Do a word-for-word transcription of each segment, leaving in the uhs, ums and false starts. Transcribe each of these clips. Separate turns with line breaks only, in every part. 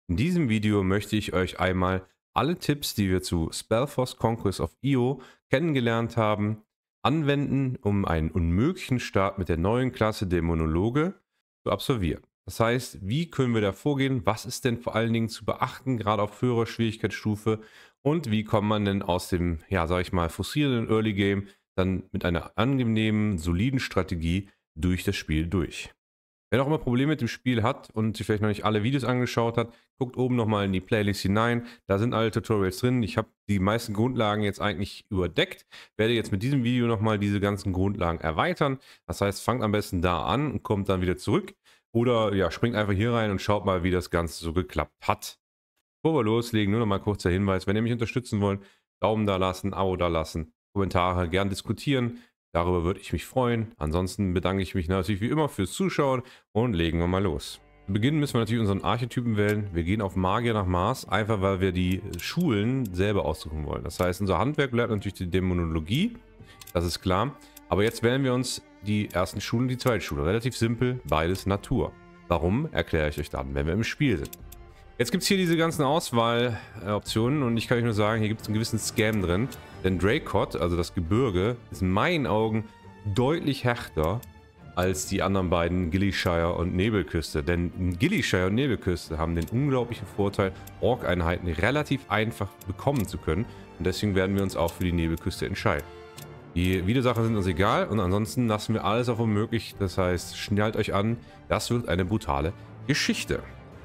In diesem Video möchte ich euch einmal alle Tipps, die wir zu Spellforce Conquest of Io kennengelernt haben, anwenden, um einen unmöglichen Start mit der neuen Klasse Dämonologe zu absolvieren. Das heißt, wie können wir da vorgehen? Was ist denn vor allen Dingen zu beachten, gerade auf höherer Schwierigkeitsstufe? Und wie kommt man denn aus dem, ja, sag ich mal, frustrierenden Early Game dann mit einer angenehmen, soliden Strategie durch das Spiel durch? Wer noch immer Probleme mit dem Spiel hat und sich vielleicht noch nicht alle Videos angeschaut hat, guckt oben nochmal in die Playlist hinein. Da sind alle Tutorials drin. Ich habe die meisten Grundlagen jetzt eigentlich überdeckt. Werde jetzt mit diesem Video nochmal diese ganzen Grundlagen erweitern. Das heißt, fangt am besten da an und kommt dann wieder zurück. Oder ja, springt einfach hier rein und schaut mal, wie das Ganze so geklappt hat. Bevor wir loslegen, nur noch mal kurzer Hinweis. Wenn ihr mich unterstützen wollt, Daumen da lassen, Abo da lassen, Kommentare gern diskutieren. Darüber würde ich mich freuen. Ansonsten bedanke ich mich natürlich wie immer fürs Zuschauen und legen wir mal los. Zu Beginn müssen wir natürlich unseren Archetypen wählen. Wir gehen auf Magier nach Mars, einfach weil wir die Schulen selber aussuchen wollen. Das heißt, unser Handwerk bleibt natürlich die Dämonologie, das ist klar. Aber jetzt wählen wir uns die ersten Schulen, die zweite Schule. Relativ simpel, beides Natur. Warum, erkläre ich euch dann, wenn wir im Spiel sind. Jetzt gibt es hier diese ganzen Auswahloptionen und ich kann euch nur sagen, hier gibt es einen gewissen Scam drin. Denn Dracot, also das Gebirge, ist in meinen Augen deutlich härter als die anderen beiden, Gillyshire und Nebelküste. Denn Gillyshire und Nebelküste haben den unglaublichen Vorteil, Ork-Einheiten relativ einfach bekommen zu können. Und deswegen werden wir uns auch für die Nebelküste entscheiden. Die Widersacher sind uns egal und ansonsten lassen wir alles auf unmöglich. Das heißt, schnallt euch an, das wird eine brutale Geschichte.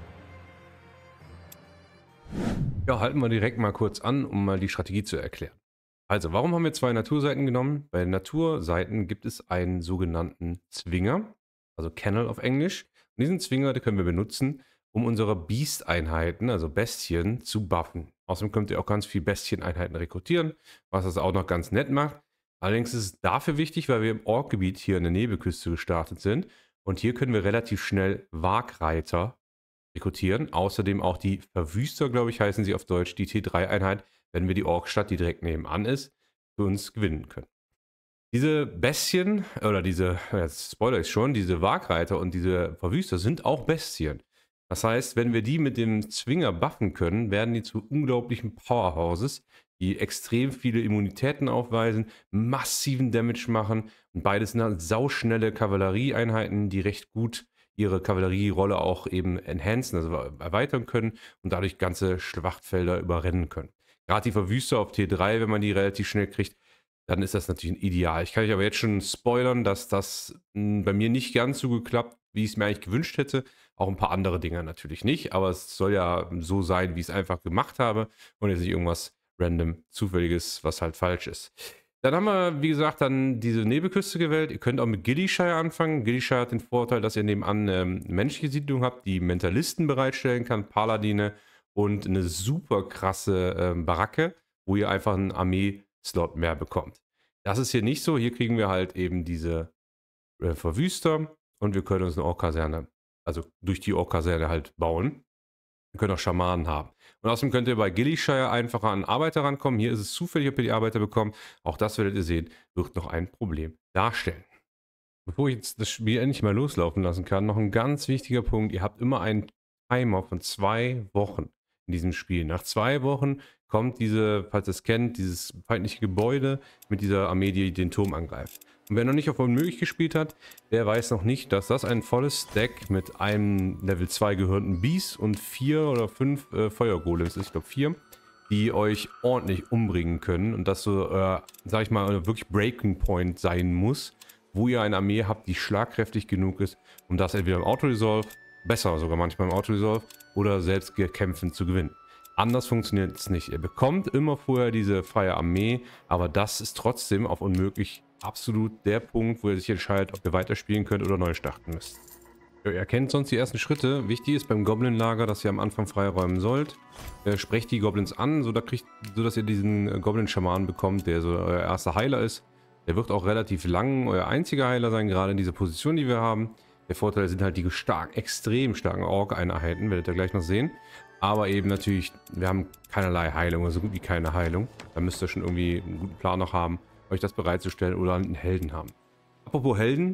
Ja, halten wir direkt mal kurz an, um mal die Strategie zu erklären. Also, warum haben wir zwei Naturseiten genommen? Bei den Naturseiten gibt es einen sogenannten Zwinger, also Kennel auf Englisch. Und diesen Zwinger, den können wir benutzen, um unsere Beast-Einheiten, also Bestien, zu buffen. Außerdem könnt ihr auch ganz viele Bestien-Einheiten rekrutieren, was das auch noch ganz nett macht. Allerdings ist es dafür wichtig, weil wir im Ork-Gebiet hier in der Nebelküste gestartet sind. Und hier können wir relativ schnell Wagreiter rekrutieren. Außerdem auch die Verwüster, glaube ich, heißen sie auf Deutsch, die T drei Einheit, wenn wir die Orkstadt, die direkt nebenan ist, für uns gewinnen können. Diese Bestien, oder diese, jetzt spoiler ich schon, diese Wagreiter und diese Verwüster sind auch Bestien. Das heißt, wenn wir die mit dem Zwinger buffen können, werden die zu unglaublichen Powerhouses, die extrem viele Immunitäten aufweisen, massiven Damage machen und beides sind halt sauschnelle Kavallerieeinheiten, die recht gut ihre Kavallerierolle auch eben enhancen, also erweitern können und dadurch ganze Schlachtfelder überrennen können. Gerade die Verwüster auf T drei, wenn man die relativ schnell kriegt, dann ist das natürlich ein Ideal. Ich kann euch aber jetzt schon spoilern, dass das mh, bei mir nicht ganz so geklappt, wie ich es mir eigentlich gewünscht hätte. Auch ein paar andere Dinge natürlich nicht, aber es soll ja so sein, wie ich es einfach gemacht habe und jetzt nicht irgendwas random, zufälliges, was halt falsch ist. Dann haben wir, wie gesagt, dann diese Nebelküste gewählt. Ihr könnt auch mit Gillyshire anfangen. Gillyshire hat den Vorteil, dass ihr nebenan ähm, eine menschliche Siedlung habt, die Mentalisten bereitstellen kann, Paladine und eine super krasse ähm, Baracke, wo ihr einfach einen Armee-Slot mehr bekommt. Das ist hier nicht so. Hier kriegen wir halt eben diese äh, Verwüster und wir können uns eine Ork-Kaserne, also durch die Ork-Kaserne halt bauen. Wir können auch Schamanen haben. Und außerdem könnt ihr bei Gillyshire einfacher an Arbeiter rankommen. Hier ist es zufällig, ob ihr die Arbeiter bekommt. Auch das werdet ihr sehen, wird noch ein Problem darstellen. Bevor ich jetzt das Spiel endlich mal loslaufen lassen kann, noch ein ganz wichtiger Punkt. Ihr habt immer einen Timer von zwei Wochen in diesem Spiel. Nach zwei Wochen kommt diese, falls ihr es kennt, dieses feindliche Gebäude mit dieser Armee, die den Turm angreift. Und wer noch nicht auf Unmöglich gespielt hat, der weiß noch nicht, dass das ein volles Stack mit einem Level zwei gehörenden Beast und vier oder fünf äh, Feuergolems ist, ich glaube vier, die euch ordentlich umbringen können und das so, äh, sag ich mal, wirklich Breaking Point sein muss, wo ihr eine Armee habt, die schlagkräftig genug ist, um das entweder im Auto-Resolve, besser sogar manchmal im Auto-Resolve, oder selbst gekämpfen zu gewinnen. Anders funktioniert es nicht. Ihr bekommt immer vorher diese freie Armee, aber das ist trotzdem auf Unmöglich absolut der Punkt, wo ihr sich entscheidet, ob ihr weiterspielen könnt oder neu starten müsst. Ihr erkennt sonst die ersten Schritte. Wichtig ist beim Goblin-Lager, dass ihr am Anfang freiräumen sollt. Äh, sprecht die Goblins an, so, da kriegt, so dass ihr diesen äh, Goblin-Schaman bekommt, der so euer erster Heiler ist. Der wird auch relativ lang euer einziger Heiler sein, gerade in dieser Position, die wir haben. Der Vorteil sind halt die stark, extrem starken Ork-Einheiten, werdet ihr gleich noch sehen. Aber eben natürlich, wir haben keinerlei Heilung, oder so gut wie keine Heilung. Da müsst ihr schon irgendwie einen guten Plan noch haben, euch das bereitzustellen oder einen Helden haben. Apropos Helden,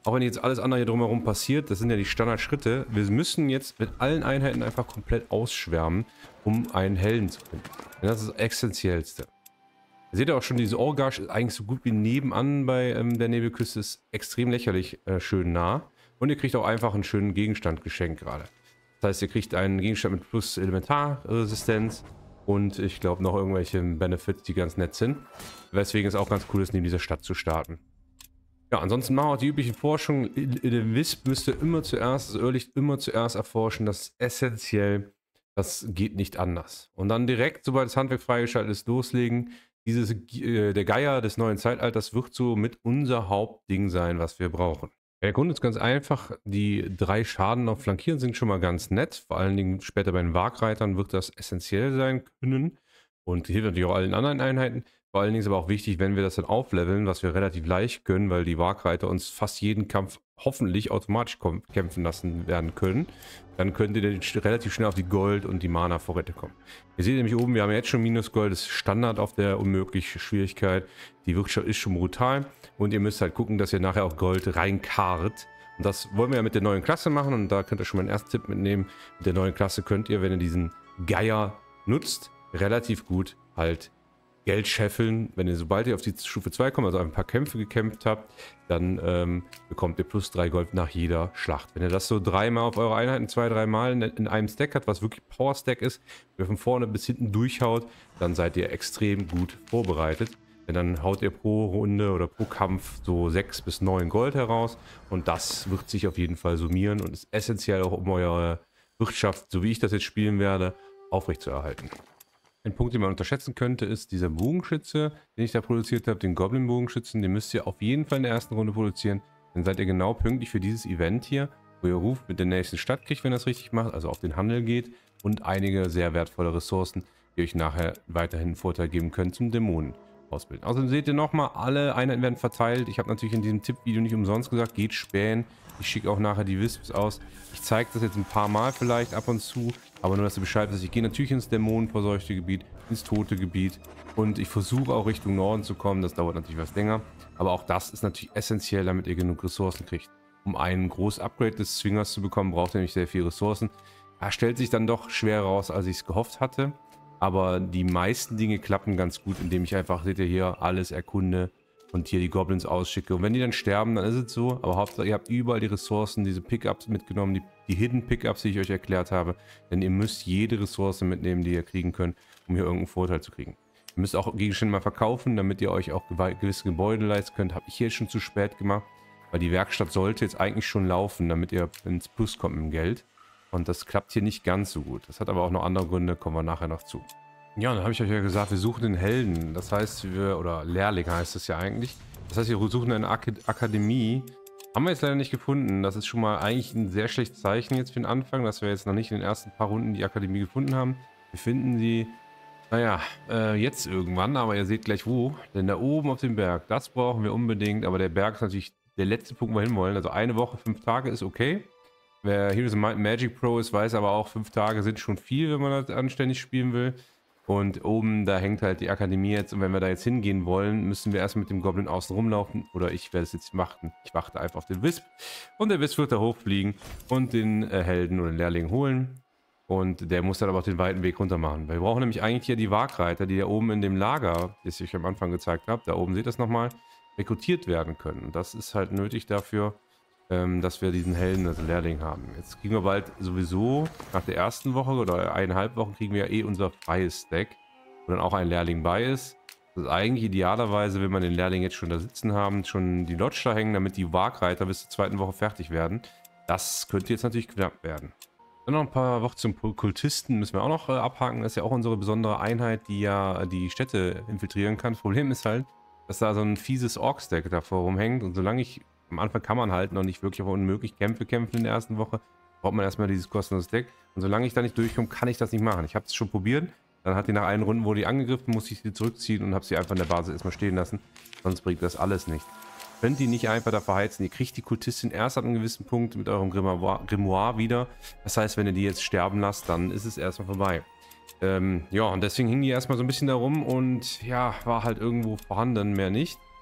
Auch wenn jetzt alles andere hier drumherum passiert, das sind ja die Standardschritte. Wir müssen jetzt mit allen Einheiten einfach komplett ausschwärmen, um einen Helden zu finden. Denn das ist das Essentiellste. Ihr seht ja auch schon, diese Orgash ist eigentlich so gut wie nebenan bei ähm, der Nebelküste, ist extrem lächerlich äh, schön nah. Und ihr kriegt auch einfach einen schönen Gegenstand geschenkt gerade. Das heißt, ihr kriegt einen Gegenstand mit plus Elementarresistenz und ich glaube noch irgendwelche Benefits, die ganz nett sind. Weswegen es auch ganz cool ist, neben dieser Stadt zu starten. Ja, ansonsten machen wir auch die üblichen Forschungen. Der Wisp müsst ihr immer zuerst, das Irrlicht immer zuerst erforschen. Das ist essentiell. Das geht nicht anders. Und dann direkt, sobald das Handwerk freigeschaltet ist, loslegen. Dieses, äh, der Geier des neuen Zeitalters wird so mit unser Hauptding sein, was wir brauchen. Der Grund ist ganz einfach. Die drei Schaden auf Flankieren sind schon mal ganz nett. Vor allen Dingen später bei den Wagreitern wird das essentiell sein können. Und hilft natürlich auch allen anderen Einheiten. Vor allen Dingen ist aber auch wichtig, wenn wir das dann aufleveln, was wir relativ leicht können, weil die Wagreiter uns fast jeden Kampf hoffentlich automatisch kämpfen lassen werden können. Dann könnt ihr relativ schnell auf die Gold- und die Mana-Vorräte kommen. Ihr seht nämlich oben, wir haben jetzt schon Minus-Gold, das ist Standard auf der unmöglichen Schwierigkeit. Die Wirtschaft ist schon brutal und ihr müsst halt gucken, dass ihr nachher auch Gold reinkarrt. Und das wollen wir ja mit der neuen Klasse machen und da könnt ihr schon mal einen ersten Tipp mitnehmen. Mit der neuen Klasse könnt ihr, wenn ihr diesen Geier nutzt, relativ gut halt Geld scheffeln. Wenn ihr, sobald ihr auf die Stufe zwei kommt, also ein paar Kämpfe gekämpft habt, dann ähm, bekommt ihr plus drei Gold nach jeder Schlacht. Wenn ihr das so dreimal auf eure Einheiten, zwei, dreimal in, in einem Stack hat, was wirklich Power Stack ist, wenn ihr von vorne bis hinten durchhaut, dann seid ihr extrem gut vorbereitet. Denn dann haut ihr pro Runde oder pro Kampf so sechs bis neun Gold heraus und das wird sich auf jeden Fall summieren und ist essentiell auch, um eure Wirtschaft, so wie ich das jetzt spielen werde, aufrechtzuerhalten. Ein Punkt, den man unterschätzen könnte, ist dieser Bogenschütze, den ich da produziert habe, den Goblin-Bogenschützen. Den müsst ihr auf jeden Fall in der ersten Runde produzieren. Dann seid ihr genau pünktlich für dieses Event hier, wo ihr Ruf mit der nächsten Stadt kriegt, wenn ihr das richtig macht, also auf den Handel geht und einige sehr wertvolle Ressourcen, die euch nachher weiterhin einen Vorteil geben können zum Dämonen ausbilden. Außerdem seht ihr nochmal, alle Einheiten werden verteilt. Ich habe natürlich in diesem Tippvideo nicht umsonst gesagt, geht spähen. Ich schicke auch nachher die Wisps aus. Ich zeige das jetzt ein paar Mal vielleicht ab und zu, aber nur, dass ihr Bescheid wisst. Ich gehe natürlich ins dämonenverseuchte Gebiet, ins tote Gebiet und ich versuche auch Richtung Norden zu kommen. Das dauert natürlich was länger, aber auch das ist natürlich essentiell, damit ihr genug Ressourcen kriegt. Um ein großes Upgrade des Zwingers zu bekommen, braucht ihr nämlich sehr viele Ressourcen. Er stellt sich dann doch schwer raus, als ich es gehofft hatte, aber die meisten Dinge klappen ganz gut, indem ich einfach, seht ihr hier, alles erkunde und hier die Goblins ausschicke. Und wenn die dann sterben, dann ist es so. Aber Hauptsache, ihr habt überall die Ressourcen, diese Pickups mitgenommen, die, die Hidden Pickups, die ich euch erklärt habe. Denn ihr müsst jede Ressource mitnehmen, die ihr kriegen könnt, um hier irgendeinen Vorteil zu kriegen. Ihr müsst auch Gegenstände mal verkaufen, damit ihr euch auch gewisse Gebäude leisten könnt. Habe ich hier schon zu spät gemacht, weil die Werkstatt sollte jetzt eigentlich schon laufen, damit ihr ins Plus kommt im Geld. Und das klappt hier nicht ganz so gut. Das hat aber auch noch andere Gründe, kommen wir nachher noch zu. Ja, dann habe ich euch ja gesagt, wir suchen den Helden. Das heißt, wir, oder Lehrling heißt es ja eigentlich. Das heißt, wir suchen eine Ak Akademie. Haben wir jetzt leider nicht gefunden. Das ist schon mal eigentlich ein sehr schlechtes Zeichen jetzt für den Anfang, dass wir jetzt noch nicht in den ersten paar Runden die Akademie gefunden haben. Wir finden sie, naja, äh, jetzt irgendwann, aber ihr seht gleich wo. Denn da oben auf dem Berg, das brauchen wir unbedingt. Aber der Berg ist natürlich der letzte Punkt, wo wir hinwollen. Also eine Woche, fünf Tage ist okay. Wer Heroes of Might and Magic Pro ist, weiß aber auch, fünf Tage sind schon viel, wenn man das anständig spielen will. Und oben, da hängt halt die Akademie jetzt. Und wenn wir da jetzt hingehen wollen, müssen wir erst mit dem Goblin außen rumlaufen. Oder ich werde es jetzt machen. Ich warte einfach auf den Wisp. Und der Wisp wird da hochfliegen und den äh, Helden oder den Lehrling holen. Und der muss dann aber auch den weiten Weg runter machen. Wir brauchen nämlich eigentlich hier die Wagreiter, die da oben in dem Lager, das ich am Anfang gezeigt habe, da oben seht ihr das nochmal, rekrutiert werden können. Und das ist halt nötig dafür, dass wir diesen Helden, also Lehrling haben. Jetzt kriegen wir bald sowieso, nach der ersten Woche oder eineinhalb Wochen, kriegen wir ja eh unser freies Stack, wo dann auch ein Lehrling bei ist. Das ist eigentlich idealerweise, wenn wir den Lehrling jetzt schon da sitzen haben, schon die Lodge da hängen, damit die Wagreiter bis zur zweiten Woche fertig werden. Das könnte jetzt natürlich knapp werden. Dann noch ein paar Worte zum Kultisten müssen wir auch noch äh, abhaken. Das ist ja auch unsere besondere Einheit, die ja die Städte infiltrieren kann. Das Problem ist halt, dass da so ein fieses Ork-Stack davor rumhängt und solange ich am Anfang kann man halt noch nicht wirklich auf unmöglich Kämpfe kämpfen in der ersten Woche. Braucht man erstmal dieses kostenlose Deck. Und solange ich da nicht durchkomme, kann ich das nicht machen. Ich habe es schon probiert. Dann hat die nach einen Runden, wo die angegriffen, musste ich sie zurückziehen und habe sie einfach in der Basis erstmal stehen lassen. Sonst bringt das alles nicht. Könnt ihr nicht einfach da verheizen. Ihr kriegt die Kultistin erst an einem gewissen Punkt mit eurem Grimoire, Grimoire wieder. Das heißt, wenn ihr die jetzt sterben lasst, dann ist es erstmal vorbei. Ähm, ja, und deswegen hing die erstmal so ein bisschen da rum und ja, war halt irgendwo vorhanden, mehr nicht.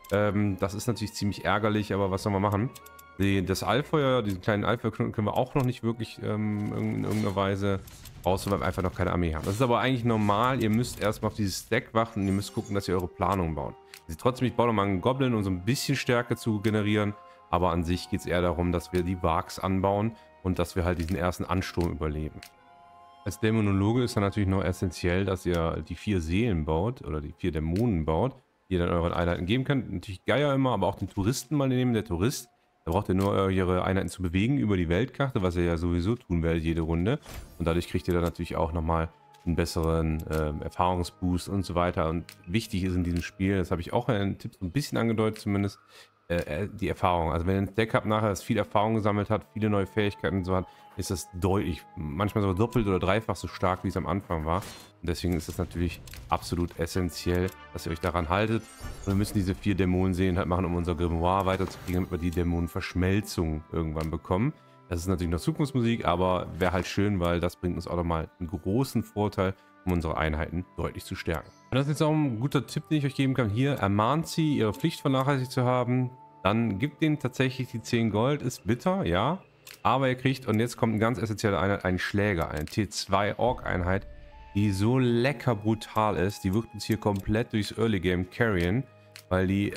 Ähm, das ist natürlich ziemlich ärgerlich, aber was soll man machen? Die, das Allfeuer, diesen kleinen Allfeuerknoten können wir auch noch nicht wirklich ähm, in irgendeiner Weise raus, weil wir einfach noch keine Armee haben. Das ist aber eigentlich normal. Ihr müsst erstmal auf dieses Stack warten und ihr müsst gucken, dass ihr eure Planung baut. Trotzdem, ich baue nochmal einen Goblin, um so ein bisschen Stärke zu generieren. Aber an sich geht es eher darum, dass wir die Wargs anbauen und dass wir halt diesen ersten Ansturm überleben. Als Dämonologe ist dann natürlich noch essentiell, dass ihr die vier Seelen baut oder die vier Dämonen baut, die ihr dann euren Einheiten geben könnt. Natürlich Geier immer, aber auch den Touristen mal nehmen. Der Tourist, da braucht ihr nur eure Einheiten zu bewegen über die Weltkarte, was ihr ja sowieso tun werdet jede Runde. Und dadurch kriegt ihr dann natürlich auch nochmal einen besseren äh, Erfahrungsboost und so weiter. Und wichtig ist in diesem Spiel, das habe ich auch in einem Tipp so ein bisschen angedeutet zumindest, äh, die Erfahrung. Also wenn ihr ein Deck habt nachher, das viel Erfahrung gesammelt hat, viele neue Fähigkeiten und so hat, ist das deutlich, manchmal sogar doppelt oder dreifach so stark, wie es am Anfang war. Und deswegen ist es natürlich absolut essentiell, dass ihr euch daran haltet. Und wir müssen diese vier Dämonenseelen halt machen, um unser Grimoire weiterzukriegen, damit wir die Dämonenverschmelzung irgendwann bekommen. Das ist natürlich noch Zukunftsmusik, aber wäre halt schön, weil das bringt uns auch nochmal einen großen Vorteil, um unsere Einheiten deutlich zu stärken. Und das ist jetzt auch ein guter Tipp, den ich euch geben kann. Hier ermahnt sie, ihre Pflicht vernachlässigt zu haben. Dann gibt denen tatsächlich die zehn Gold. Ist bitter, ja. Aber ihr kriegt, und jetzt kommt eine ganz essentielle Einheit, einen Schläger, eine T zwei Ork-Einheit, die so lecker brutal ist. Die wird uns hier komplett durchs Early Game carryen, weil die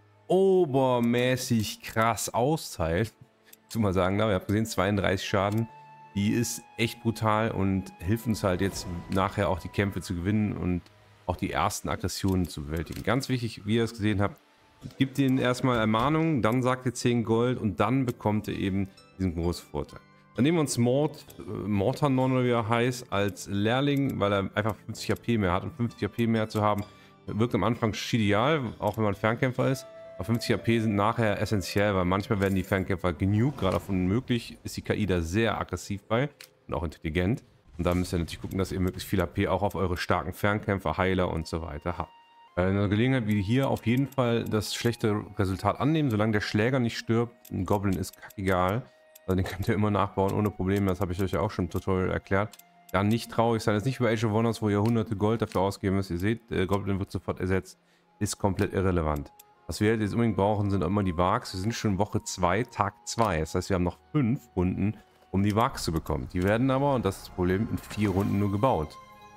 obermäßig krass austeilt. Ich muss mal sagen, da, ihr habt gesehen, zweiunddreißig Schaden. Die ist echt brutal und hilft uns halt jetzt nachher auch die Kämpfe zu gewinnen und auch die ersten Aggressionen zu bewältigen. Ganz wichtig, wie ihr es gesehen habt, gebt ihnen erstmal Ermahnung, dann sagt ihr zehn Gold und dann bekommt ihr eben diesen großen Vorteil. Dann nehmen wir uns Mord, äh, Mortanon oder wie er heißt, als Lehrling, weil er einfach fünfzig A P mehr hat und fünfzig A P mehr zu haben, wirkt am Anfang ideal, auch wenn man Fernkämpfer ist. Aber fünfzig A P sind nachher essentiell, weil manchmal werden die Fernkämpfer genug, gerade auf unmöglich ist die K I da sehr aggressiv bei und auch intelligent. Und da müsst ihr natürlich gucken, dass ihr möglichst viel A P auch auf eure starken Fernkämpfer, Heiler und so weiter habt. Bei einer Gelegenheit wie hier auf jeden Fall das schlechte Resultat annehmen, solange der Schläger nicht stirbt. Ein Goblin ist kackegal. Also den könnt ihr immer nachbauen ohne Probleme, das habe ich euch ja auch schon im Tutorial erklärt. Ja, nicht traurig sein, das ist nicht wie bei Age of Wonders, wo ihr hunderte Gold dafür ausgeben müsst. Ihr seht, der Goblin wird sofort ersetzt, ist komplett irrelevant. Was wir jetzt unbedingt brauchen, sind immer die Wargs. Wir sind schon Woche zwei, Tag zwei. Das heißt, wir haben noch fünf Runden, um die Wargs zu bekommen. Die werden aber, und das ist das Problem, in vier Runden nur gebaut.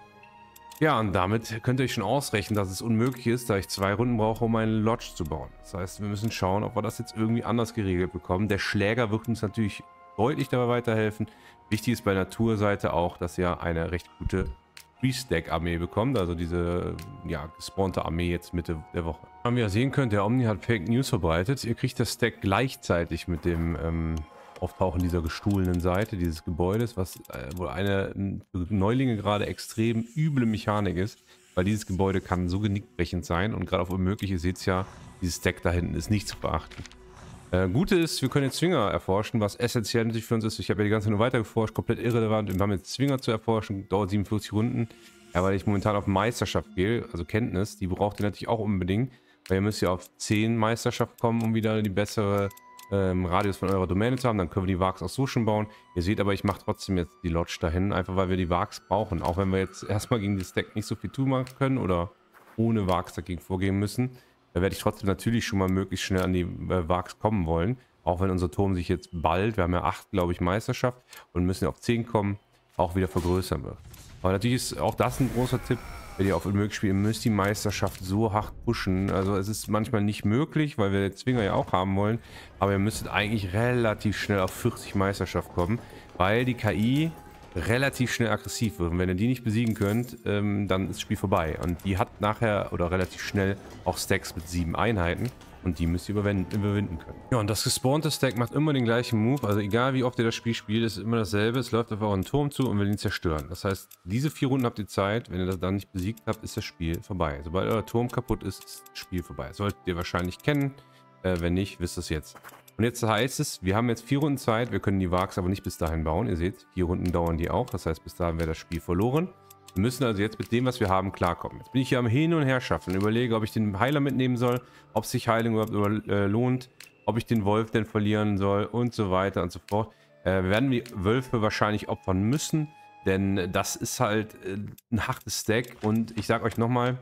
Ja, und damit könnt ihr euch schon ausrechnen, dass es unmöglich ist, da ich zwei Runden brauche, um eine Lodge zu bauen. Das heißt, wir müssen schauen, ob wir das jetzt irgendwie anders geregelt bekommen. Der Schläger wird uns natürlich deutlich dabei weiterhelfen. Wichtig ist bei der Naturseite auch, dass ihr eine recht gute Pre-Stack-Armee bekommt, also diese ja, gespawnte Armee jetzt Mitte der Woche. Wie ihr sehen könnt, der Omni hat Fake News verbreitet. Ihr kriegt das Stack gleichzeitig mit dem ähm, Auftauchen dieser gestohlenen Seite dieses Gebäudes, was äh, wohl eine für Neulinge gerade extrem üble Mechanik ist, weil dieses Gebäude kann so genickbrechend sein und gerade auf unmöglich, ihr seht es ja, dieses Stack da hinten ist nicht zu beachten. Äh, Gute ist, wir können jetzt Zwinger erforschen, was essentiell natürlich für uns ist. Ich habe ja die ganze Zeit nur weiter geforscht, komplett irrelevant. Wir haben jetzt Zwinger zu erforschen, dauert siebenundvierzig Runden. Ja, weil ich momentan auf Meisterschaft gehe, also Kenntnis, die braucht ihr natürlich auch unbedingt, weil ihr müsst ja auf zehn Meisterschaft kommen, um wieder die bessere ähm, Radius von eurer Domäne zu haben. Dann können wir die Wargs auch so schon bauen. Ihr seht aber, ich mache trotzdem jetzt die Lodge dahin, einfach weil wir die Wargs brauchen. Auch wenn wir jetzt erstmal gegen das Deck nicht so viel tun machen können oder ohne Wargs dagegen vorgehen müssen. Da werde ich trotzdem natürlich schon mal möglichst schnell an die äh, Wargs kommen wollen. Auch wenn unser Turm sich jetzt bald, wir haben ja acht, glaube ich, Meisterschaft und müssen auf zehn kommen, auch wieder vergrößern wird. Aber natürlich ist auch das ein großer Tipp, wenn ihr auf unmöglich spielt, ihr müsst die Meisterschaft so hart pushen. Also es ist manchmal nicht möglich, weil wir den Zwinger ja auch haben wollen. Aber ihr müsstet eigentlich relativ schnell auf vierzig Meisterschaft kommen, weil die K I relativ schnell aggressiv wird. Und wenn ihr die nicht besiegen könnt, ähm, dann ist das Spiel vorbei. Und die hat nachher oder relativ schnell auch Stacks mit sieben Einheiten. Und die müsst ihr überwinden, überwinden können. Ja, und das gespawnte Stack macht immer den gleichen Move. Also egal wie oft ihr das Spiel spielt, ist immer dasselbe. Es läuft auf euren Turm zu und will ihn zerstören. Das heißt, diese vier Runden habt ihr Zeit. Wenn ihr das dann nicht besiegt habt, ist das Spiel vorbei. Sobald euer Turm kaputt ist, ist das Spiel vorbei. Solltet ihr wahrscheinlich kennen. Äh, wenn nicht, wisst ihr es jetzt. Und jetzt heißt es, wir haben jetzt vier Runden Zeit. Wir können die Wargs aber nicht bis dahin bauen. Ihr seht, vier Runden dauern die auch. Das heißt, bis dahin wäre das Spiel verloren. Wir müssen also jetzt mit dem, was wir haben, klarkommen. Jetzt bin ich hier am Hin- und Herschaffen und überlege, ob ich den Heiler mitnehmen soll, ob sich Heilung überhaupt über, äh, lohnt, ob ich den Wolf denn verlieren soll und so weiter und so fort. Äh, wir werden die Wölfe wahrscheinlich opfern müssen, denn das ist halt äh, ein hartes Stack und ich sage euch nochmal,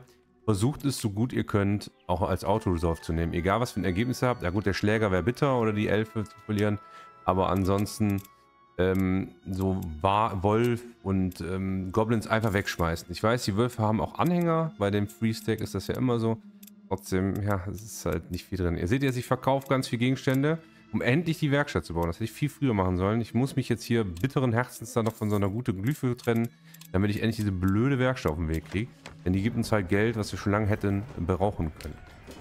versucht es so gut ihr könnt, auch als Auto-Resolve zu nehmen. Egal was für ein Ergebnis ihr habt. Ja gut, der Schläger wäre bitter oder die Elfe zu verlieren. Aber ansonsten ähm, so Wa- Wolf und ähm, Goblins einfach wegschmeißen. Ich weiß, die Wölfe haben auch Anhänger. Bei dem Free-Stack ist das ja immer so. Trotzdem, ja, es ist halt nicht viel drin. Ihr seht jetzt, ich verkaufe ganz viele Gegenstände, um endlich die Werkstatt zu bauen. Das hätte ich viel früher machen sollen. Ich muss mich jetzt hier bitteren Herzens dann noch von so einer guten Glyphe trennen, damit ich endlich diese blöde Werkstatt auf den Weg kriege. Denn die gibt uns halt Geld, was wir schon lange hätten brauchen können.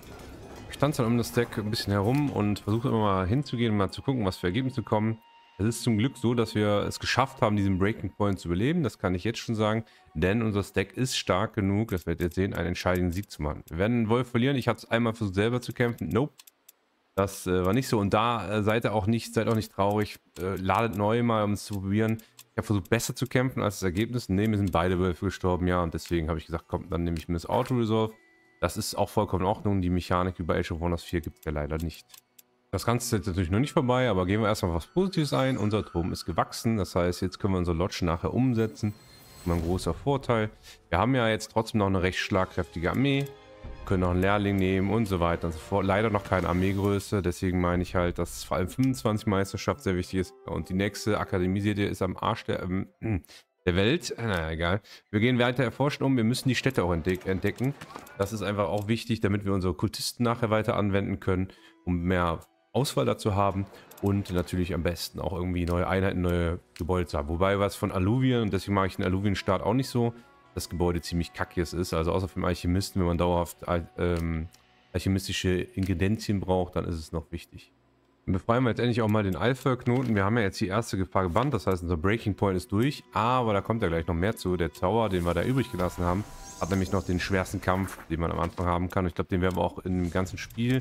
Ich stand dann um das Deck ein bisschen herum und versuche immer mal hinzugehen und mal zu gucken, was für Ergebnisse kommen. Es ist zum Glück so, dass wir es geschafft haben, diesen Breaking Point zu überleben. Das kann ich jetzt schon sagen. Denn unser Stack ist stark genug, das werdet ihr jetzt sehen, einen entscheidenden Sieg zu machen. Wir werden einen Wolf verlieren. Ich habe es einmal versucht selber zu kämpfen. Nope. Das äh, war nicht so. Und da äh, seid ihr auch nicht, seid auch nicht traurig. Äh, ladet neu mal, um es zu probieren. Ich habe versucht, besser zu kämpfen als das Ergebnis. Nee, mir sind beide Wölfe gestorben, ja. Und deswegen habe ich gesagt, komm, dann nehme ich mir das Auto-Resolve. Das ist auch vollkommen in Ordnung. Die Mechanik wie bei Age of Wonders vier gibt es ja leider nicht. Das Ganze ist jetzt natürlich noch nicht vorbei, aber gehen wir erstmal was Positives ein. Unser Turm ist gewachsen, das heißt, jetzt können wir unsere Lodge nachher umsetzen. Immer ein großer Vorteil. Wir haben ja jetzt trotzdem noch eine recht schlagkräftige Armee, können noch einen Lehrling nehmen und so weiter und so fort. Leider noch keine Armeegröße, deswegen meine ich halt, dass vor allem fünfundzwanzig Meisterschaft sehr wichtig ist. Und die nächste Akademie, seht ihr, ist am Arsch der, ähm, der Welt. Naja, egal. Wir gehen weiter erforschen um, wir müssen die Städte auch entdeck entdecken. Das ist einfach auch wichtig, damit wir unsere Kultisten nachher weiter anwenden können, um mehr Auswahl dazu haben und natürlich am besten auch irgendwie neue Einheiten, neue Gebäude zu haben. Wobei was von Alluvien, und deswegen mag ich den Alluvien-Start auch nicht so, das Gebäude ziemlich kackiges ist. Also außer für den Alchemisten, wenn man dauerhaft ähm, alchemistische Ingredienzien braucht, dann ist es noch wichtig. Dann befreien wir jetzt endlich auch mal den Alpha-Knoten. Wir haben ja jetzt die erste Gefahr gebannt, das heißt unser Breaking Point ist durch, aber da kommt ja gleich noch mehr zu. Der Tower, den wir da übrig gelassen haben, hat nämlich noch den schwersten Kampf, den man am Anfang haben kann. Ich glaube, den werden wir auch im ganzen Spiel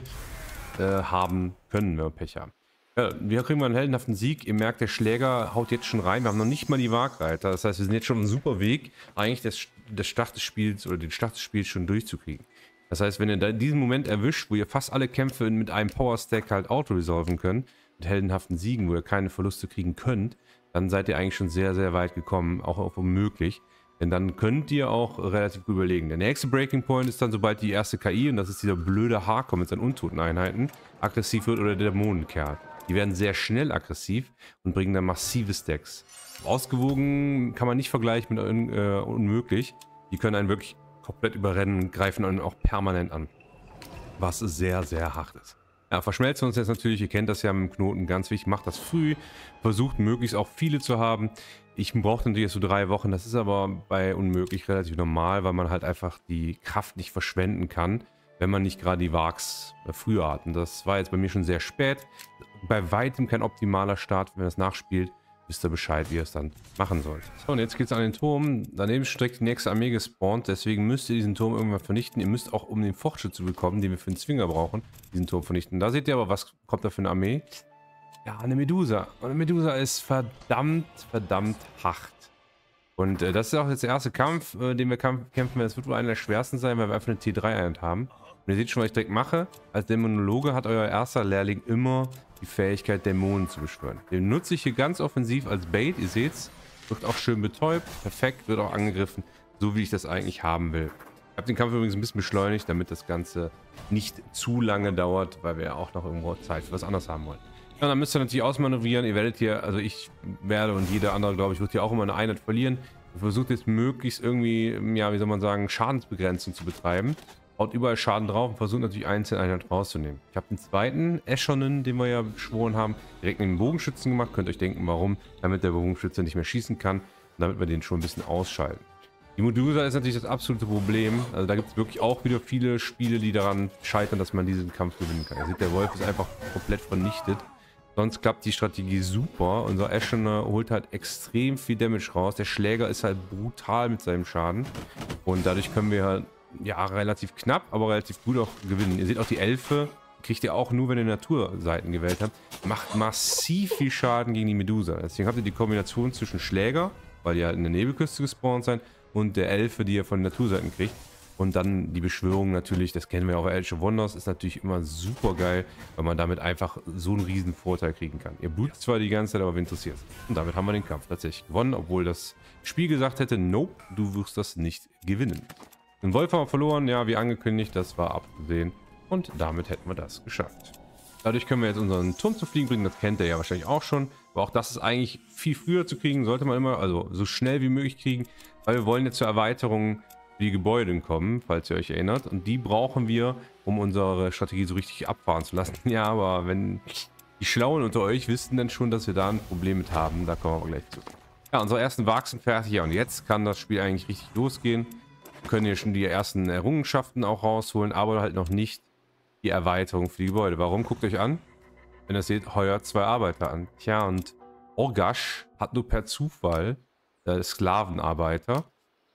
Äh, haben können, wenn wir Pech haben. Ja, wir kriegen mal einen heldenhaften Sieg. Ihr merkt, der Schläger haut jetzt schon rein. Wir haben noch nicht mal die Waagreiter. Das heißt, wir sind jetzt schon ein super Weg, eigentlich das, das Start des Spiels oder den Start des Spiels schon durchzukriegen. Das heißt, wenn ihr da diesen Moment erwischt, wo ihr fast alle Kämpfe mit einem Power-Stack halt auto-resolven könnt, mit heldenhaften Siegen, wo ihr keine Verluste kriegen könnt, dann seid ihr eigentlich schon sehr, sehr weit gekommen, auch auf unmöglich. Denn dann könnt ihr auch relativ gut überlegen. Der nächste Breaking Point ist dann, sobald die erste K I, und das ist dieser blöde Harker mit seinen Untoten-Einheiten, aggressiv wird oder der Dämonenkerl. Die werden sehr schnell aggressiv und bringen dann massive Stacks. Ausgewogen kann man nicht vergleichen mit äh, unmöglich. Die können einen wirklich komplett überrennen und greifen einen auch permanent an. Was sehr, sehr hart ist. Ja, verschmelzen wir uns jetzt natürlich, ihr kennt das ja mit dem Knoten, ganz wichtig, macht das früh, versucht möglichst auch viele zu haben. Ich brauche natürlich jetzt so drei Wochen, das ist aber bei unmöglich relativ normal, weil man halt einfach die Kraft nicht verschwenden kann, wenn man nicht gerade die Wargs früher hat. Und das war jetzt bei mir schon sehr spät, bei weitem kein optimaler Start, wenn es nachspielt. Wisst ihr Bescheid, wie ihr es dann machen sollt. So, und jetzt geht es an den Turm. Daneben ist direkt die nächste Armee gespawnt. Deswegen müsst ihr diesen Turm irgendwann vernichten. Ihr müsst auch, um den Fortschritt zu bekommen, den wir für den Zwinger brauchen, diesen Turm vernichten. Da seht ihr aber, was kommt da für eine Armee? Ja, eine Medusa. Und eine Medusa ist verdammt, verdammt hart. Und äh, das ist auch jetzt der erste Kampf, äh, den wir kämpfen werden. Es wird wohl einer der schwersten sein, weil wir einfach eine T drei Einheit haben. Und ihr seht schon, was ich direkt mache. Als Dämonologe hat euer erster Lehrling immer die Fähigkeit, Dämonen zu beschwören. Den nutze ich hier ganz offensiv als Bait. Ihr seht's, wird auch schön betäubt. Perfekt, wird auch angegriffen, so wie ich das eigentlich haben will. Ich habe den Kampf übrigens ein bisschen beschleunigt, damit das Ganze nicht zu lange dauert, weil wir ja auch noch irgendwo Zeit für was anderes haben wollen. Ja, dann müsst ihr natürlich ausmanövrieren. Ihr werdet hier, also ich werde und jeder andere, glaube ich, wird hier auch immer eine Einheit verlieren. Ihr versucht jetzt möglichst irgendwie, ja, wie soll man sagen, Schadensbegrenzung zu betreiben. Haut überall Schaden drauf und versucht natürlich einzelne Einheiten rauszunehmen. Ich habe den zweiten Eschonen, den wir ja beschworen haben, direkt neben den Bogenschützen gemacht. Könnt euch denken, warum. Damit der Bogenschütze nicht mehr schießen kann und damit wir den schon ein bisschen ausschalten. Die Medusa ist natürlich das absolute Problem. Also da gibt es wirklich auch wieder viele Spiele, die daran scheitern, dass man diesen Kampf gewinnen kann. Ihr seht, der Wolf ist einfach komplett vernichtet. Sonst klappt die Strategie super. Unser Eschoner holt halt extrem viel Damage raus. Der Schläger ist halt brutal mit seinem Schaden. Und dadurch können wir halt, ja, relativ knapp, aber relativ gut auch gewinnen. Ihr seht auch die Elfe, kriegt ihr auch nur, wenn ihr Naturseiten gewählt habt. Macht massiv viel Schaden gegen die Medusa. Deswegen habt ihr die Kombination zwischen Schläger, weil ihr halt in der Nebelküste gespawnt seid, und der Elfe, die ihr von den Naturseiten kriegt. Und dann die Beschwörung natürlich, das kennen wir auch bei Age of Wonders, ist natürlich immer super geil, weil man damit einfach so einen riesen Vorteil kriegen kann. Ihr blutet zwar die ganze Zeit, aber wen interessiert. Und damit haben wir den Kampf tatsächlich gewonnen, obwohl das Spiel gesagt hätte, nope, du wirst das nicht gewinnen. Den Wolf haben wir verloren, ja, wie angekündigt, das war abzusehen. Und damit hätten wir das geschafft. Dadurch können wir jetzt unseren Turm zu fliegen bringen, das kennt ihr ja wahrscheinlich auch schon. Aber auch das ist eigentlich viel früher zu kriegen, sollte man immer, also so schnell wie möglich kriegen. Weil wir wollen jetzt zur Erweiterung für die Gebäude kommen, falls ihr euch erinnert. Und die brauchen wir, um unsere Strategie so richtig abfahren zu lassen. Ja, aber wenn die Schlauen unter euch wissen dann schon, dass wir da ein Problem mit haben, da kommen wir aber gleich zu. Ja, unsere ersten Wagen sind fertig, ja, und jetzt kann das Spiel eigentlich richtig losgehen. Wir können hier schon die ersten Errungenschaften auch rausholen, aber halt noch nicht die Erweiterung für die Gebäude. Warum? Guckt euch an. Wenn ihr seht, heuert zwei Arbeiter an. Tja, und Orgash hat nur per Zufall äh, Sklavenarbeiter.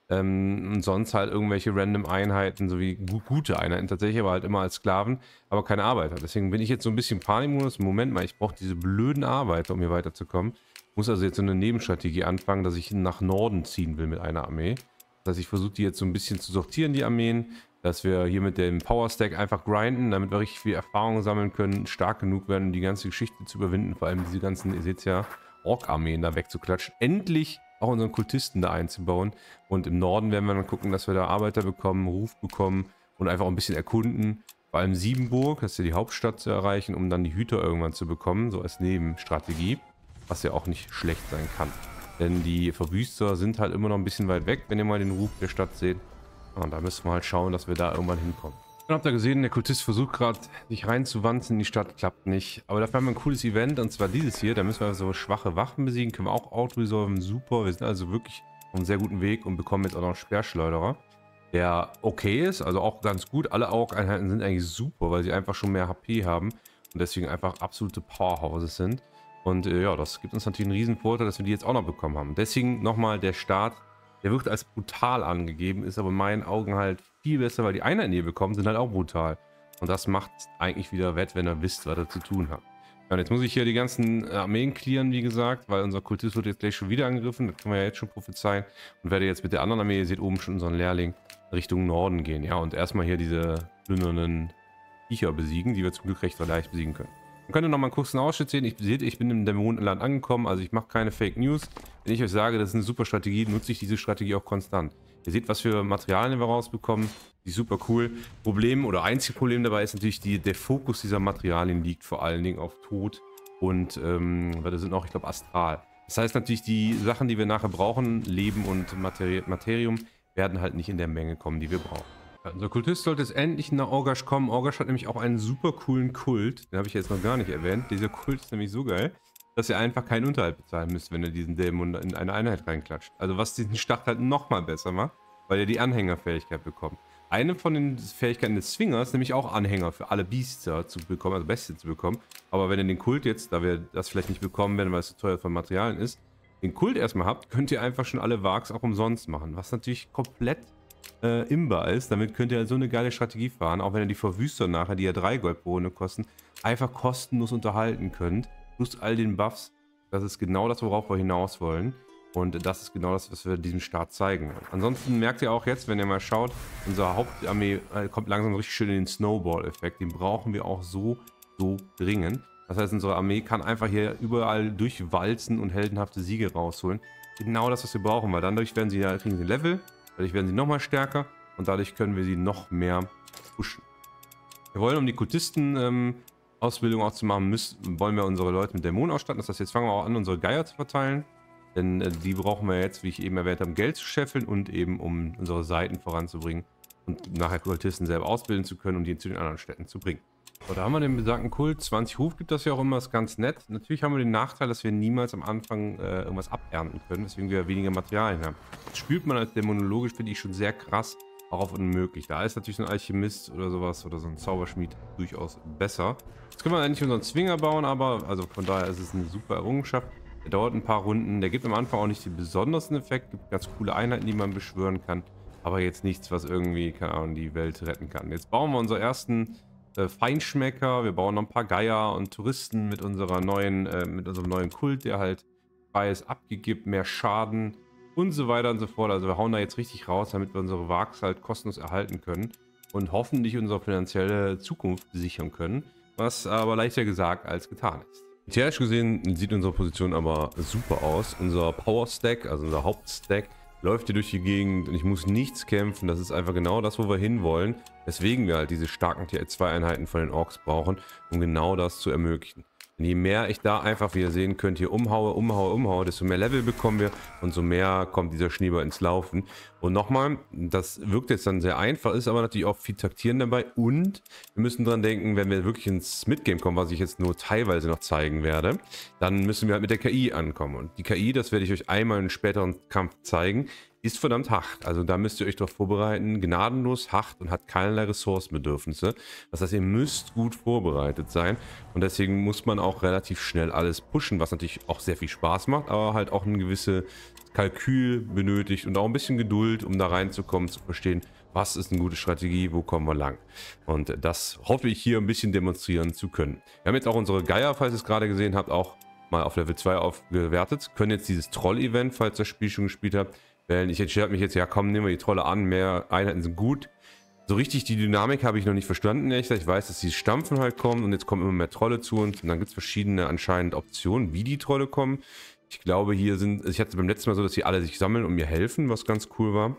Ähm, und sonst halt irgendwelche random Einheiten, sowie gu gute Einheiten tatsächlich, aber halt immer als Sklaven, aber keine Arbeiter. Deswegen bin ich jetzt so ein bisschen Panikmodus. Moment mal, ich brauche diese blöden Arbeiter, um hier weiterzukommen. Ich muss also jetzt so eine Nebenstrategie anfangen, dass ich nach Norden ziehen will mit einer Armee. Das heißt, ich versuche die jetzt so ein bisschen zu sortieren, die Armeen, dass wir hier mit dem Power Stack einfach grinden, damit wir richtig viel Erfahrung sammeln können, stark genug werden, um die ganze Geschichte zu überwinden, vor allem diese ganzen, ihr seht ja, Ork-Armeen da wegzuklatschen. Endlich auch unseren Kultisten da einzubauen. Und im Norden werden wir dann gucken, dass wir da Arbeiter bekommen, Ruf bekommen und einfach auch ein bisschen erkunden. Vor allem Siebenburg, das ist ja die Hauptstadt, zu erreichen, um dann die Hüter irgendwann zu bekommen, so als Nebenstrategie, was ja auch nicht schlecht sein kann. Denn die Verwüster sind halt immer noch ein bisschen weit weg, wenn ihr mal den Ruf der Stadt seht. Und da müssen wir halt schauen, dass wir da irgendwann hinkommen. Dann habt ihr gesehen, der Kultist versucht gerade, sich reinzuwanzen in die Stadt, klappt nicht. Aber dafür haben wir ein cooles Event, und zwar dieses hier. Da müssen wir so schwache Wachen besiegen, können wir auch outresolven, super. Wir sind also wirklich auf einem sehr guten Weg und bekommen jetzt auch noch einen Speerschleuderer, der okay ist, also auch ganz gut. Alle Aug-Einheiten sind eigentlich super, weil sie einfach schon mehr H P haben und deswegen einfach absolute Powerhouses sind. Und äh, ja, das gibt uns natürlich einen riesen Vorteil, dass wir die jetzt auch noch bekommen haben. Deswegen nochmal der Start. Der wird als brutal angegeben, ist aber in meinen Augen halt viel besser, weil die Einheiten, die ihr bekommt, sind halt auch brutal. Und das macht eigentlich wieder wett, wenn ihr wisst, was ihr zu tun habt. Ja, und jetzt muss ich hier die ganzen Armeen clearen, wie gesagt, weil unser Kultist wird jetzt gleich schon wieder angegriffen. Das können wir ja jetzt schon prophezeien. Und werde jetzt mit der anderen Armee, ihr seht oben schon unseren Lehrling, Richtung Norden gehen. Ja, und erstmal hier diese plündernden Viecher besiegen, die wir zum Glück recht leicht besiegen können. Man könnte noch mal einen kurzen Ausschnitt sehen. Ich, seht, ich bin im Dämonenland angekommen, also ich mache keine Fake News. Wenn ich euch sage, das ist eine super Strategie, nutze ich diese Strategie auch konstant. Ihr seht, was für Materialien wir rausbekommen. Die ist super cool. Problem oder einzige Problem dabei ist natürlich, die, der Fokus dieser Materialien liegt vor allen Dingen auf Tod und, ähm, weil das sind auch, ich glaube, Astral. Das heißt natürlich, die Sachen, die wir nachher brauchen, Leben und Materi Materium, werden halt nicht in der Menge kommen, die wir brauchen. Ja, unser Kultist sollte jetzt endlich nach Orgash kommen. Orgash hat nämlich auch einen super coolen Kult. Den habe ich jetzt noch gar nicht erwähnt. Dieser Kult ist nämlich so geil, dass ihr einfach keinen Unterhalt bezahlen müsst, wenn ihr diesen Dämon in eine Einheit reinklatscht. Also was diesen Start halt nochmal besser macht, weil ihr die Anhängerfähigkeit bekommt. Eine von den Fähigkeiten des Zwingers, nämlich auch Anhänger für alle Biester zu bekommen, also Bestien zu bekommen. Aber wenn ihr den Kult jetzt, da wir das vielleicht nicht bekommen werden, weil es so teuer von Materialien ist, den Kult erstmal habt, könnt ihr einfach schon alle Wargs auch umsonst machen. Was natürlich komplett äh, imbar ist. Damit könnt ihr halt so eine geile Strategie fahren, auch wenn ihr die Verwüster nachher, die ja drei Gold pro Runde kosten, einfach kostenlos unterhalten könnt. Plus all den Buffs. Das ist genau das, worauf wir hinaus wollen. Und das ist genau das, was wir diesem Start zeigen wollen. Ansonsten merkt ihr auch jetzt, wenn ihr mal schaut, unsere Hauptarmee kommt langsam richtig schön in den Snowball-Effekt. Den brauchen wir auch so, so dringend. Das heißt, unsere Armee kann einfach hier überall durchwalzen und heldenhafte Siege rausholen. Genau das, was wir brauchen, weil dadurch werden sie, kriegen sie Level, dadurch werden sie nochmal stärker und dadurch können wir sie noch mehr pushen. Wir wollen, um die Kultisten ähm, Ausbildung auch zu machen, müssen, wollen wir unsere Leute mit Dämonen ausstatten. Das heißt, jetzt fangen wir auch an, unsere Geier zu verteilen. Denn äh, die brauchen wir jetzt, wie ich eben erwähnt habe, Geld zu scheffeln und eben, um unsere Seiten voranzubringen und nachher Kultisten selber ausbilden zu können und die zu den anderen Städten zu bringen. So, da haben wir den besagten Kult. zwanzig Ruf gibt das ja auch immer, ist ganz nett. Natürlich haben wir den Nachteil, dass wir niemals am Anfang äh, irgendwas abernten können, weswegen wir weniger Materialien haben. Das spürt man als dämonologisch, finde ich schon sehr krass, auch auf unmöglich. Da ist natürlich so ein Alchemist oder sowas oder so ein Zauberschmied durchaus besser. Jetzt können wir eigentlich unseren Zwinger bauen, aber also von daher ist es eine super Errungenschaft. Der dauert ein paar Runden, der gibt am Anfang auch nicht den besondersten Effekt, gibt ganz coole Einheiten, die man beschwören kann, aber jetzt nichts, was irgendwie, keine Ahnung, die Welt retten kann. Jetzt bauen wir unseren ersten äh, Feinschmecker, wir bauen noch ein paar Geier und Touristen mit unserer neuen, äh, mit unserem neuen Kult, der halt freies abgibt, mehr Schaden und so weiter und so fort. Also wir hauen da jetzt richtig raus, damit wir unsere Wargs halt kostenlos erhalten können und hoffentlich unsere finanzielle Zukunft sichern können, was aber leichter gesagt als getan ist. Militärisch gesehen sieht unsere Position aber super aus. Unser Power Stack, also unser Hauptstack, läuft hier durch die Gegend und ich muss nichts kämpfen. Das ist einfach genau das, wo wir hinwollen. Weswegen wir halt diese starken T L zwei Einheiten von den Orks brauchen, um genau das zu ermöglichen. Und je mehr ich da einfach, wie ihr sehen könnt, hier umhaue, umhaue, umhaue, desto mehr Level bekommen wir und so mehr kommt dieser Schneeball ins Laufen. Und nochmal, das wirkt jetzt dann sehr einfach, ist aber natürlich auch viel Taktieren dabei und wir müssen dran denken, wenn wir wirklich ins Midgame kommen, was ich jetzt nur teilweise noch zeigen werde, dann müssen wir halt mit der K I ankommen. Und die K I, das werde ich euch einmal in einem späteren Kampf zeigen, ist verdammt hart. Also da müsst ihr euch darauf vorbereiten, gnadenlos hart und hat keinerlei Ressourcenbedürfnisse. Das heißt, ihr müsst gut vorbereitet sein und deswegen muss man auch relativ schnell alles pushen, was natürlich auch sehr viel Spaß macht, aber halt auch ein gewisses Kalkül benötigt und auch ein bisschen Geduld, um da reinzukommen, zu verstehen, was ist eine gute Strategie, wo kommen wir lang. Und das hoffe ich hier ein bisschen demonstrieren zu können. Wir haben jetzt auch unsere Geier, falls ihr es gerade gesehen habt, auch mal auf Level zwei aufgewertet. Können jetzt dieses Troll-Event, falls ihr das Spiel schon gespielt habt, wählen. Ich entscheide mich jetzt, ja komm, nehmen wir die Trolle an, mehr Einheiten sind gut. So richtig die Dynamik habe ich noch nicht verstanden, ehrlich gesagt. Ich weiß, dass dieses Stampfen halt kommt und jetzt kommen immer mehr Trolle zu uns. Und dann gibt es verschiedene anscheinend Optionen, wie die Trolle kommen. Ich glaube, hier sind, ich hatte beim letzten Mal so, dass sie alle sich sammeln und mir helfen, was ganz cool war.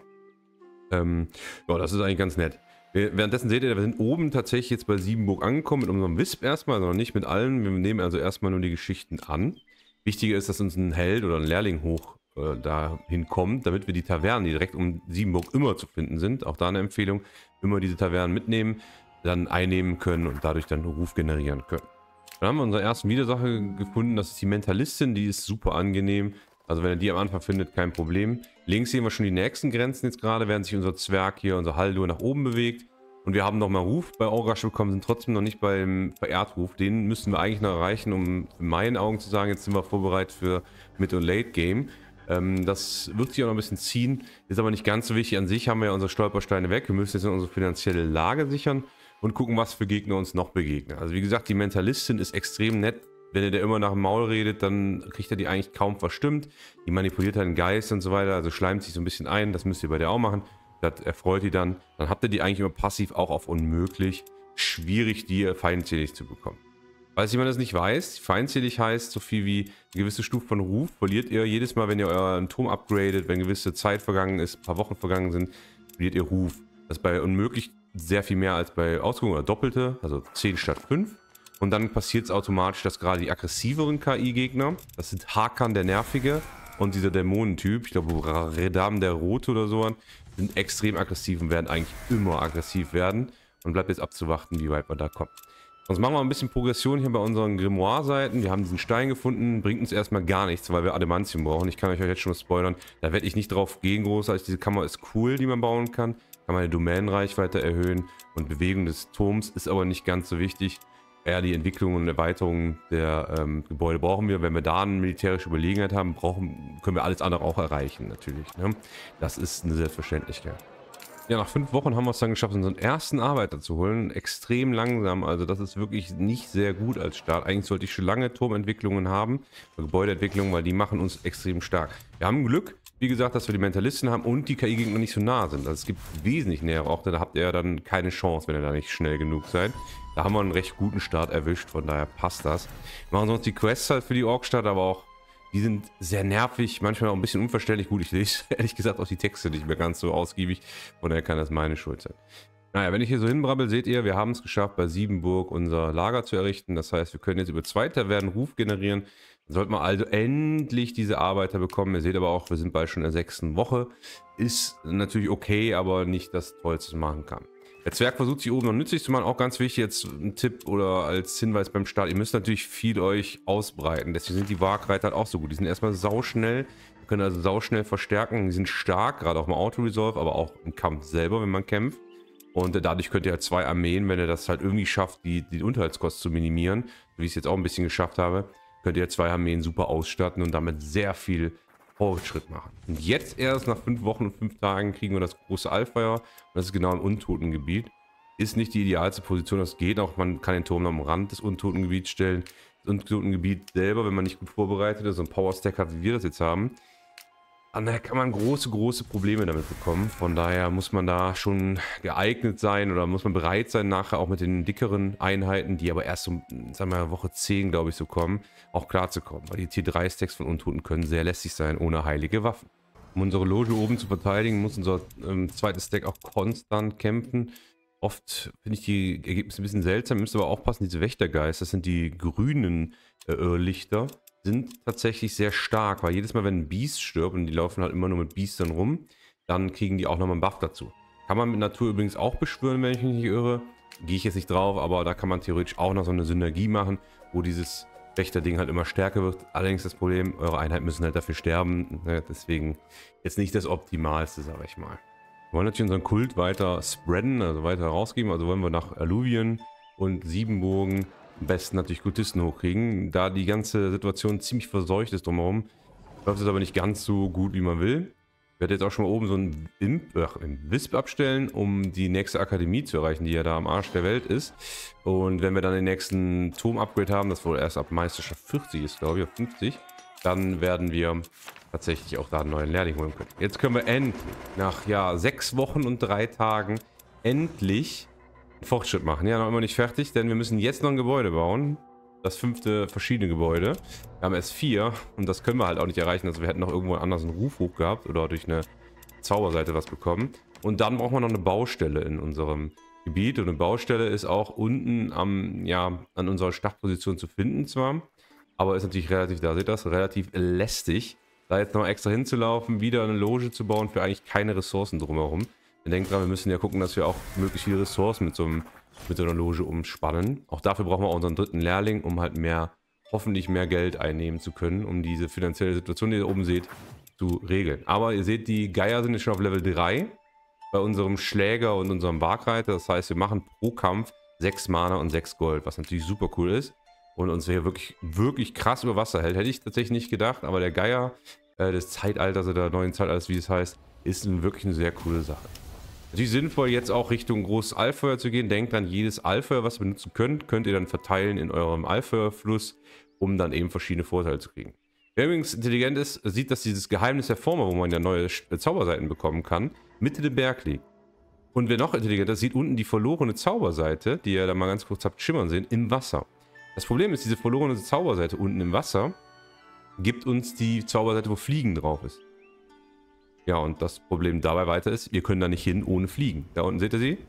Ähm, ja, das ist eigentlich ganz nett. Währenddessen seht ihr, wir sind oben tatsächlich jetzt bei Siebenburg angekommen, mit unserem Wisp erstmal, also noch nicht mit allen. Wir nehmen also erstmal nur die Geschichten an. Wichtiger ist, dass uns ein Held oder ein Lehrling hoch äh, dahin kommt, damit wir die Tavernen, die direkt um Siebenburg immer zu finden sind, auch da eine Empfehlung, immer diese Tavernen mitnehmen, dann einnehmen können und dadurch dann Ruf generieren können. Dann haben wir unsere ersten Widersacher gefunden, das ist die Mentalistin, die ist super angenehm. Also wenn ihr die am Anfang findet, kein Problem. Links sehen wir schon die nächsten Grenzen jetzt gerade, während sich unser Zwerg hier, unser Haldur nach oben bewegt. Und wir haben nochmal Ruf bei Aurasch bekommen, sind trotzdem noch nicht beim Verehrt-Ruf. Den müssen wir eigentlich noch erreichen, um in meinen Augen zu sagen, jetzt sind wir vorbereitet für Mid- und Late-Game. Ähm, das wird sich auch noch ein bisschen ziehen, ist aber nicht ganz so wichtig. An sich haben wir ja unsere Stolpersteine weg. Wir müssen jetzt unsere finanzielle Lage sichern und gucken, was für Gegner uns noch begegnen. Also wie gesagt, die Mentalistin ist extrem nett. Wenn ihr der immer nach dem Maul redet, dann kriegt er die eigentlich kaum verstimmt. Die manipuliert halt den Geist und so weiter, also schleimt sich so ein bisschen ein. Das müsst ihr bei der auch machen. Das erfreut die dann. Dann habt ihr die eigentlich immer passiv auch auf unmöglich. Schwierig, die feindselig zu bekommen. Falls jemand das nicht weiß, feindselig heißt so viel wie eine gewisse Stufe von Ruf. Verliert ihr jedes Mal, wenn ihr euren Turm upgradet, wenn gewisse Zeit vergangen ist, ein paar Wochen vergangen sind, verliert ihr Ruf. Das ist bei unmöglich sehr viel mehr als bei Ausführung oder Doppelte, also zehn statt fünf. Und dann passiert es automatisch, dass gerade die aggressiveren K I-Gegner, das sind Hakan der Nervige und dieser Dämonentyp, ich glaube Redam der Rote oder so, sind extrem aggressiv und werden eigentlich immer aggressiv werden. Und bleibt jetzt abzuwarten, wie weit man da kommt. Sonst machen wir ein bisschen Progression hier bei unseren Grimoire-Seiten. Wir haben diesen Stein gefunden, bringt uns erstmal gar nichts, weil wir Adamantium brauchen. Ich kann euch jetzt schon mal spoilern, da werde ich nicht drauf gehen großartig. Diese Kammer ist cool, die man bauen kann. Kann meine Domänenreichweite erhöhen und Bewegung des Turms ist aber nicht ganz so wichtig. Eher die Entwicklung und Erweiterung der ähm, Gebäude brauchen wir. Wenn wir da eine militärische Überlegenheit haben, brauchen, können wir alles andere auch erreichen natürlich. Ne? Das ist eine Selbstverständlichkeit. Ja, nach fünf Wochen haben wir es dann geschafft, unseren ersten Arbeiter zu holen. Extrem langsam, also das ist wirklich nicht sehr gut als Start. Eigentlich sollte ich schon lange Turmentwicklungen haben, Gebäudeentwicklungen, weil die machen uns extrem stark. Wir haben Glück, wie gesagt, dass wir die Mentalisten haben und die K I-Gegner nicht so nah sind. Also es gibt wesentlich nähere Orte, da habt ihr dann keine Chance, wenn ihr da nicht schnell genug seid. Da haben wir einen recht guten Start erwischt, von daher passt das. Wir machen sonst die Quests halt für die Orkstadt, aber auch die sind sehr nervig, manchmal auch ein bisschen unverständlich. Gut, ich lese ehrlich gesagt auch die Texte nicht mehr ganz so ausgiebig, von daher kann das meine Schuld sein. Naja, wenn ich hier so hinbrabbel, seht ihr, wir haben es geschafft, bei Siebenburg unser Lager zu errichten. Das heißt, wir können jetzt über zwei Tavernen Ruf generieren. Dann sollten wir also endlich diese Arbeiter bekommen. Ihr seht aber auch, wir sind bald schon in der sechsten Woche. Ist natürlich okay, aber nicht das Tollste, was man machen kann. Der Zwerg versucht sich oben noch nützlich zu machen, auch ganz wichtig, jetzt ein Tipp oder als Hinweis beim Start, ihr müsst natürlich viel euch ausbreiten, deswegen sind die Wagreiter halt auch so gut, die sind erstmal sauschnell, können also sauschnell verstärken, die sind stark, gerade auch im Auto-Resolve, aber auch im Kampf selber, wenn man kämpft und dadurch könnt ihr halt zwei Armeen, wenn ihr das halt irgendwie schafft, die, die Unterhaltskosten zu minimieren, so wie ich es jetzt auch ein bisschen geschafft habe, könnt ihr zwei Armeen super ausstatten und damit sehr viel Fortschritt machen. Und jetzt erst nach fünf Wochen und fünf Tagen kriegen wir das große Allfeuer. Und das ist genau im Untotengebiet. Ist nicht die idealste Position, das geht auch. Man kann den Turm am Rand des Untotengebiets stellen. Das Untotengebiet selber, wenn man nicht gut vorbereitet ist, so ein Power-Stack hat, wie wir das jetzt haben, dann kann man große, große Probleme damit bekommen. Von daher muss man da schon geeignet sein oder muss man bereit sein, nachher auch mit den dickeren Einheiten, die aber erst um, sagen wir, Woche zehn, glaube ich, so kommen, auch klarzukommen. Weil die T drei Stacks von Untoten können sehr lästig sein, ohne heilige Waffen. Um unsere Loge oben zu verteidigen, muss unser ähm, zweites Stack auch konstant kämpfen. Oft finde ich die Ergebnisse ein bisschen seltsam. Ihr müsst aber aufpassen, diese Wächtergeister, das sind die grünen äh, Irrlichter, sind tatsächlich sehr stark, weil jedes Mal, wenn ein Biest stirbt, und die laufen halt immer nur mit Biestern rum, dann kriegen die auch nochmal einen Buff dazu. Kann man mit Natur übrigens auch beschwören, wenn ich mich nicht irre. Gehe ich jetzt nicht drauf, aber da kann man theoretisch auch noch so eine Synergie machen, wo dieses Wächter-Ding halt immer stärker wird. Allerdings das Problem, eure Einheiten müssen halt dafür sterben. Ne? Deswegen jetzt nicht das Optimalste, sage ich mal. Wir wollen natürlich unseren Kult weiter spreaden, also weiter rausgeben. Also wollen wir nach Alluvien und Siebenburgen am besten natürlich Kultisten hochkriegen. Da die ganze Situation ziemlich verseucht ist drumherum, läuft es aber nicht ganz so gut, wie man will. Ich werde jetzt auch schon mal oben so einen Imp, ach, einen Wisp abstellen, um die nächste Akademie zu erreichen, die ja da am Arsch der Welt ist. Und wenn wir dann den nächsten Turm-Upgrade haben, das wohl erst ab Meisterschaft vierzig ist, glaube ich, oder fünfzig, dann werden wir tatsächlich auch da einen neuen Lehrling holen können. Jetzt können wir endlich, nach ja, sechs Wochen und drei Tagen, endlich einen Fortschritt machen. Ja, noch immer nicht fertig, denn wir müssen jetzt noch ein Gebäude bauen. Das fünfte verschiedene Gebäude. Wir haben erst vier und das können wir halt auch nicht erreichen. Also wir hätten noch irgendwo anders einen Ruf hoch gehabt oder durch eine Zauberseite was bekommen. Und dann brauchen wir noch eine Baustelle in unserem Gebiet. Und eine Baustelle ist auch unten am, ja, an unserer Startposition zu finden zwar. Aber ist natürlich relativ, da seht ihr das, relativ lästig. Da jetzt noch extra hinzulaufen, wieder eine Loge zu bauen für eigentlich keine Ressourcen drumherum. Ihr denkt dran, wir müssen ja gucken, dass wir auch möglichst viele Ressourcen mit so einem mit so einer Loge umspannen. Auch dafür brauchen wir auch unseren dritten Lehrling, um halt mehr, hoffentlich mehr Geld einnehmen zu können, um diese finanzielle Situation, die ihr oben seht, zu regeln. Aber ihr seht, die Geier sind jetzt schon auf Level drei bei unserem Schläger und unserem Barkreiter. Das heißt, wir machen pro Kampf sechs Mana und sechs Gold, was natürlich super cool ist und uns hier wirklich, wirklich krass über Wasser hält. Hätte ich tatsächlich nicht gedacht, aber der Geier äh, des Zeitalters oder der neuen Zeitalters, wie es heißt, ist eine, wirklich eine sehr coole Sache. Natürlich sinnvoll, jetzt auch Richtung großes Allfeuer zu gehen. Denkt an jedes Allfeuer, was ihr benutzen könnt, könnt ihr dann verteilen in eurem Allfeuerfluss, um dann eben verschiedene Vorteile zu kriegen. Wer übrigens intelligent ist, sieht, dass dieses Geheimnis der Former, wo man ja neue Zauberseiten bekommen kann, Mitte dem Berg liegt. Und wer noch intelligenter ist, sieht unten die verlorene Zauberseite, die ihr da mal ganz kurz habt schimmern sehen, im Wasser. Das Problem ist, diese verlorene Zauberseite unten im Wasser gibt uns die Zauberseite, wo Fliegen drauf ist. Ja, und das Problem dabei weiter ist, wir können da nicht hin ohne Fliegen. Da unten seht ihr sie.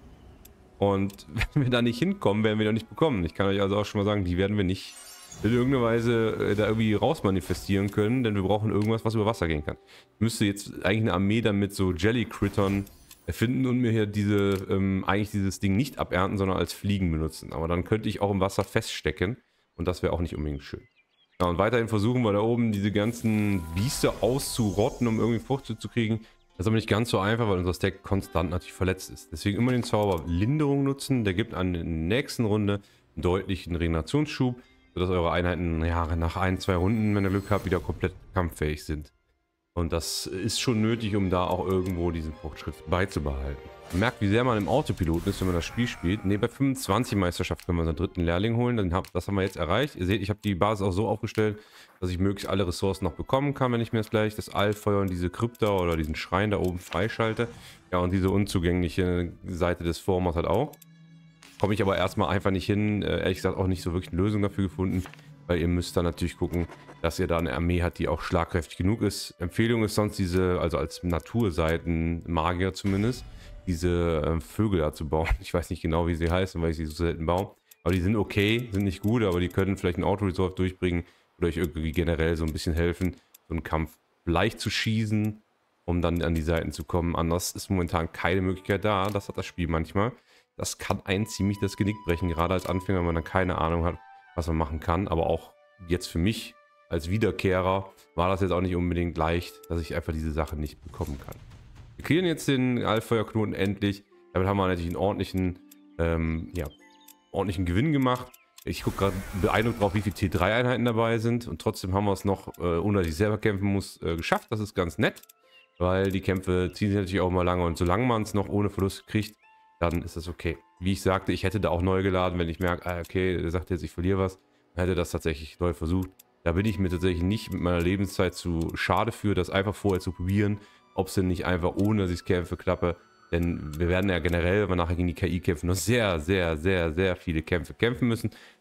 Und wenn wir da nicht hinkommen, werden wir die nicht bekommen. Ich kann euch also auch schon mal sagen, die werden wir nicht in irgendeiner Weise äh, da irgendwie rausmanifestieren können, denn wir brauchen irgendwas, was über Wasser gehen kann. Ich müsste jetzt eigentlich eine Armee dann mit so Jelly-Crittern erfinden und mir hier diese, ähm, eigentlich dieses Ding nicht abernten, sondern als Fliegen benutzen. Aber dann könnte ich auch im Wasser feststecken und das wäre auch nicht unbedingt schön. Ja, und weiterhin versuchen wir da oben diese ganzen Biester auszurotten, um irgendwie Frucht zu kriegen. Das ist aber nicht ganz so einfach, weil unser Stack konstant natürlich verletzt ist. Deswegen immer den Zauber Linderung nutzen. Der gibt an der nächsten Runde einen deutlichen Regenerationsschub, sodass eure Einheiten ja, nach ein, zwei Runden, wenn ihr Glück habt, wieder komplett kampffähig sind. Und das ist schon nötig, um da auch irgendwo diesen Fortschritt beizubehalten. Man merkt, wie sehr man im Autopiloten ist, wenn man das Spiel spielt. Ne, bei fünfundzwanzig Meisterschaft können wir unseren dritten Lehrling holen. Dann hab, das haben wir jetzt erreicht. Ihr seht, ich habe die Basis auch so aufgestellt, dass ich möglichst alle Ressourcen noch bekommen kann, wenn ich mir jetzt gleich das Allfeuer und diese Krypta oder diesen Schrein da oben freischalte. Ja, und diese unzugängliche Seite des Formers halt auch. Komme ich aber erstmal einfach nicht hin. Äh, ehrlich gesagt auch nicht so wirklich eine Lösung dafür gefunden. Weil ihr müsst dann natürlich gucken, dass ihr da eine Armee habt, die auch schlagkräftig genug ist. Empfehlung ist sonst diese, also als Naturseiten, Magier zumindest, diese äh, Vögel da zu bauen. Ich weiß nicht genau, wie sie heißen, weil ich sie so selten baue. Aber die sind okay, sind nicht gut, aber die können vielleicht einen Auto-Resolve durchbringen oder euch irgendwie generell so ein bisschen helfen, so einen Kampf leicht zu schießen, um dann an die Seiten zu kommen. Anders ist momentan keine Möglichkeit da. Das hat das Spiel manchmal. Das kann einen ziemlich das Genick brechen, gerade als Anfänger, wenn man dann keine Ahnung hat, was man machen kann. Aber auch jetzt für mich als Wiederkehrer war das jetzt auch nicht unbedingt leicht, dass ich einfach diese Sache nicht bekommen kann. Wir klären jetzt den Allfeuerknoten endlich. Damit haben wir natürlich einen ordentlichen, ähm, ja, ordentlichen Gewinn gemacht. Ich gucke gerade beeindruckt drauf, wie viele T drei Einheiten dabei sind. Und trotzdem haben wir es noch, äh, ohne dass ich selber kämpfen muss, äh, geschafft. Das ist ganz nett, weil die Kämpfe ziehen sich natürlich auch mal lange. Und solange man es noch ohne Verlust kriegt, dann ist das okay. Wie ich sagte, ich hätte da auch neu geladen, wenn ich merke, ah, okay, der sagt jetzt, ich verliere was, dann hätte das tatsächlich neu versucht. Da bin ich mir tatsächlich nicht mit meiner Lebenszeit zu schade für, das einfach vorher zu probieren, ob es denn nicht einfach ohne, dass ich es kämpfe, klappe. Denn wir werden ja generell, wenn wir nachher gegen die K I kämpfen, noch sehr, sehr, sehr, sehr viele Kämpfe kämpfen müssen.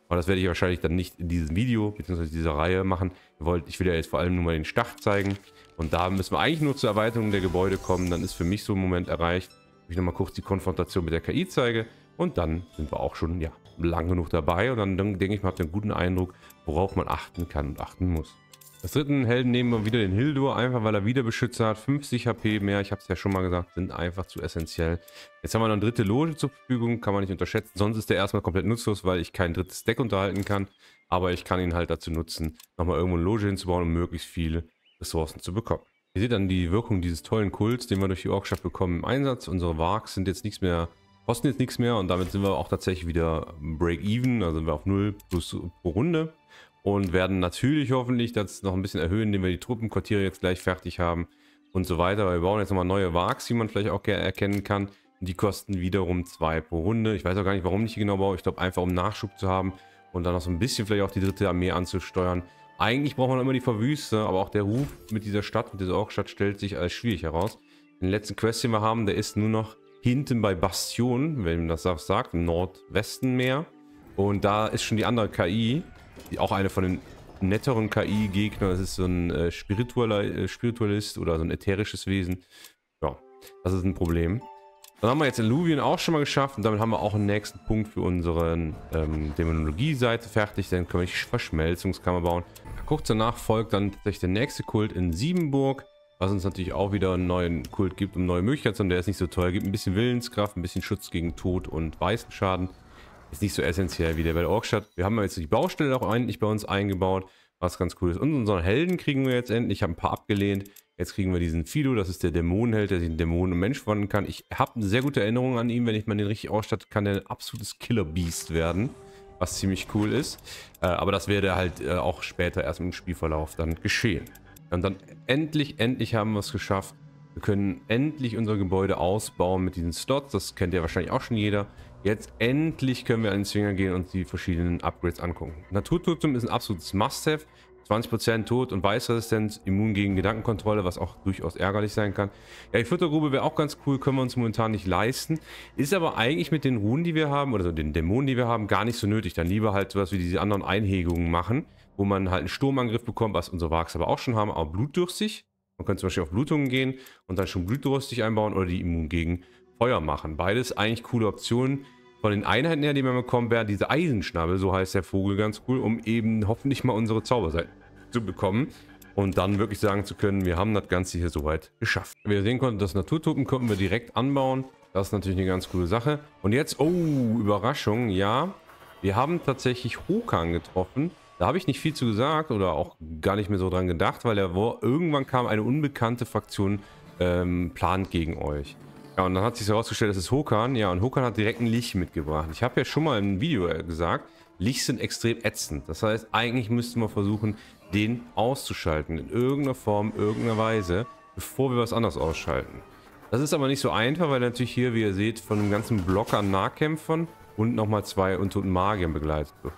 Aber das werde ich wahrscheinlich dann nicht in diesem Video, beziehungsweise dieser Reihe machen. Ich will ja jetzt vor allem nur mal den Start zeigen. Und da müssen wir eigentlich nur zur Erweiterung der Gebäude kommen. Dann ist für mich so ein Moment erreicht, wo ich nochmal kurz die Konfrontation mit der K I zeige. Und dann sind wir auch schon, ja, lang genug dabei. Und dann, dann denke ich mal, habt ihr einen guten Eindruck, worauf man achten kann und achten muss. Als dritten Helden nehmen wir wieder den Hildur, einfach weil er Wiederbeschützer hat. fünfzig H P mehr, ich habe es ja schon mal gesagt, sind einfach zu essentiell. Jetzt haben wir noch eine dritte Loge zur Verfügung, kann man nicht unterschätzen. Sonst ist der erstmal komplett nutzlos, weil ich kein drittes Deck unterhalten kann. Aber ich kann ihn halt dazu nutzen, nochmal irgendwo eine Loge hinzubauen, um möglichst viele Ressourcen zu bekommen. Ihr seht dann die Wirkung dieses tollen Kults, den wir durch die Orkschaft bekommen, im Einsatz. Unsere Wargs sind jetzt nichts mehr, kosten jetzt nichts mehr und damit sind wir auch tatsächlich wieder Break-Even, also sind wir auf null plus pro Runde. Und werden natürlich hoffentlich das noch ein bisschen erhöhen, indem wir die Truppenquartiere jetzt gleich fertig haben und so weiter. Weil wir bauen jetzt nochmal neue Wargs, die man vielleicht auch erkennen kann. Die kosten wiederum zwei pro Runde. Ich weiß auch gar nicht, warum ich die genau baue. Ich glaube einfach, um Nachschub zu haben und dann noch so ein bisschen vielleicht auch die dritte Armee anzusteuern. Eigentlich braucht man immer die Verwüste, aber auch der Ruf mit dieser Stadt, mit dieser Orkstadt stellt sich als schwierig heraus. Den letzten Quest, den wir haben, der ist nur noch hinten bei Bastion, wenn man das sagt, im Nordwesten mehr. Und da ist schon die andere K I. Die auch eine von den netteren K I-Gegnern. Das ist so ein äh, äh, Spiritualist oder so ein ätherisches Wesen. Ja, das ist ein Problem. Dann haben wir jetzt Illuvien auch schon mal geschafft und damit haben wir auch einen nächsten Punkt für unsere ähm, Dämonologie-Seite fertig. Dann können wir die Verschmelzungskammer bauen. Kurz danach folgt dann tatsächlich der nächste Kult in Siebenburg, was uns natürlich auch wieder einen neuen Kult gibt, um neue Möglichkeiten zu haben. Der ist nicht so teuer, gibt ein bisschen Willenskraft, ein bisschen Schutz gegen Tod und weißen Schaden. Ist nicht so essentiell wie der bei der Orkstadt. Wir haben jetzt die Baustelle auch endlich bei uns eingebaut, was ganz cool ist. Und unseren Helden kriegen wir jetzt endlich. Ich habe ein paar abgelehnt. Jetzt kriegen wir diesen Fido, das ist der Dämonenheld, der sich in Dämonen und Mensch wandeln kann. Ich habe eine sehr gute Erinnerung an ihn, wenn ich mal den richtig ausstatte, kann der ein absolutes Killer-Beast werden, was ziemlich cool ist. Äh, aber das werde halt äh, auch später erst im Spielverlauf dann geschehen. Und dann endlich, endlich haben wir es geschafft. Wir können endlich unser Gebäude ausbauen mit diesen Slots. Das kennt ja wahrscheinlich auch schon jeder. Jetzt endlich können wir an den Zwinger gehen und die verschiedenen Upgrades angucken. Naturtotem ist ein absolutes Must-Have. zwanzig Prozent Tod- und Weißresistenz, immun gegen Gedankenkontrolle, was auch durchaus ärgerlich sein kann. Ja, die Futtergrube wäre auch ganz cool, können wir uns momentan nicht leisten. Ist aber eigentlich mit den Runen, die wir haben, oder so den Dämonen, die wir haben, gar nicht so nötig. Dann lieber halt sowas wie diese anderen Einhegungen machen, wo man halt einen Sturmangriff bekommt, was unsere Wargs aber auch schon haben, aber blutdürstig. Man könnte zum Beispiel auf Blutungen gehen und dann schon blutdürstig einbauen oder die immun gegen Feuer machen. Beides eigentlich coole Optionen. Von den Einheiten her, die man bekommt, wäre diese Eisenschnabel, so heißt der Vogel, ganz cool, um eben hoffentlich mal unsere Zauberseiten zu bekommen und dann wirklich sagen zu können, wir haben das Ganze hier soweit geschafft. Wie ihr sehen konntet, das Naturtoken konnten wir direkt anbauen. Das ist natürlich eine ganz coole Sache. Und jetzt, oh, Überraschung, ja, wir haben tatsächlich Hokan getroffen. Da habe ich nicht viel zu gesagt oder auch gar nicht mehr so dran gedacht, weil er irgendwann kam eine unbekannte Fraktion ähm, plant gegen euch. Ja, und dann hat sich herausgestellt, das ist Hokan. Ja, und Hokan hat direkt einen Lich mitgebracht. Ich habe ja schon mal im Video gesagt, Lichs sind extrem ätzend. Das heißt, eigentlich müssten wir versuchen, den auszuschalten. In irgendeiner Form, irgendeiner Weise, bevor wir was anderes ausschalten. Das ist aber nicht so einfach, weil natürlich hier, wie ihr seht, von einem ganzen Block an Nahkämpfern und nochmal zwei untoten Magiern begleitet wird.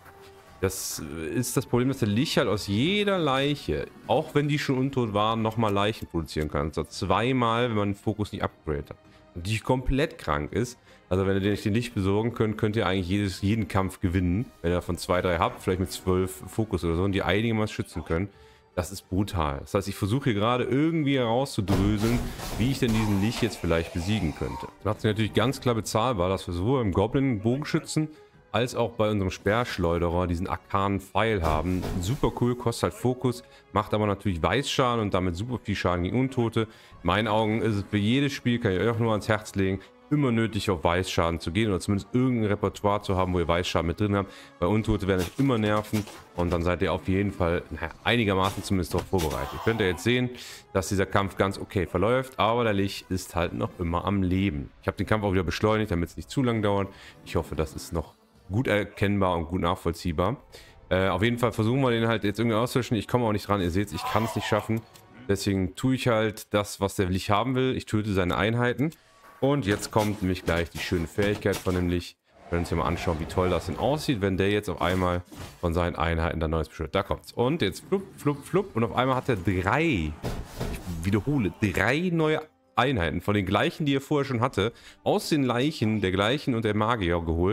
Das ist das Problem, dass der Lich halt aus jeder Leiche, auch wenn die schon untot waren, nochmal Leichen produzieren kann. Also zweimal, wenn man den Fokus nicht upgradet hat. Und die komplett krank ist. Also wenn ihr den, den Licht besorgen könnt, könnt ihr eigentlich jedes, jeden Kampf gewinnen. Wenn ihr von zwei, drei habt, vielleicht mit zwölf Fokus oder so, und die einigermaßen schützen können. Das ist brutal. Das heißt, ich versuche hier gerade irgendwie herauszudröseln, wie ich denn diesen Lich jetzt vielleicht besiegen könnte. Das macht sich natürlich ganz klar bezahlbar, dass wir sowohl im Goblin-Bogenschützen als auch bei unserem Speerschleuderer diesen arkanen Pfeil haben. Super cool, kostet halt Fokus, macht aber natürlich Weißschaden und damit super viel Schaden gegen Untote. In meinen Augen ist es für jedes Spiel, kann ich euch auch nur ans Herz legen, immer nötig auf Weißschaden zu gehen oder zumindest irgendein Repertoire zu haben, wo ihr Weißschaden mit drin habt. Bei Untote werden euch immer nerven und dann seid ihr auf jeden Fall naja, einigermaßen zumindest darauf vorbereitet. Ihr könnt ja jetzt sehen, dass dieser Kampf ganz okay verläuft, aber der Lich ist halt noch immer am Leben. Ich habe den Kampf auch wieder beschleunigt, damit es nicht zu lang dauert. Ich hoffe, das ist noch gut erkennbar und gut nachvollziehbar. Äh, auf jeden Fall versuchen wir den halt jetzt irgendwie auszulöschen. Ich komme auch nicht dran, ihr seht, ich kann es nicht schaffen. Deswegen tue ich halt das, was der Lich haben will. Ich töte seine Einheiten. Und jetzt kommt nämlich gleich die schöne Fähigkeit von dem Lich. Wir können uns hier mal anschauen, wie toll das denn aussieht, wenn der jetzt auf einmal von seinen Einheiten dann neues beschwört. Da kommt's. Und jetzt flupp, flupp, flupp. Und auf einmal hat er drei, ich wiederhole, drei neue Einheiten von den gleichen, die er vorher schon hatte, aus den Leichen der gleichen und der Magier geholt.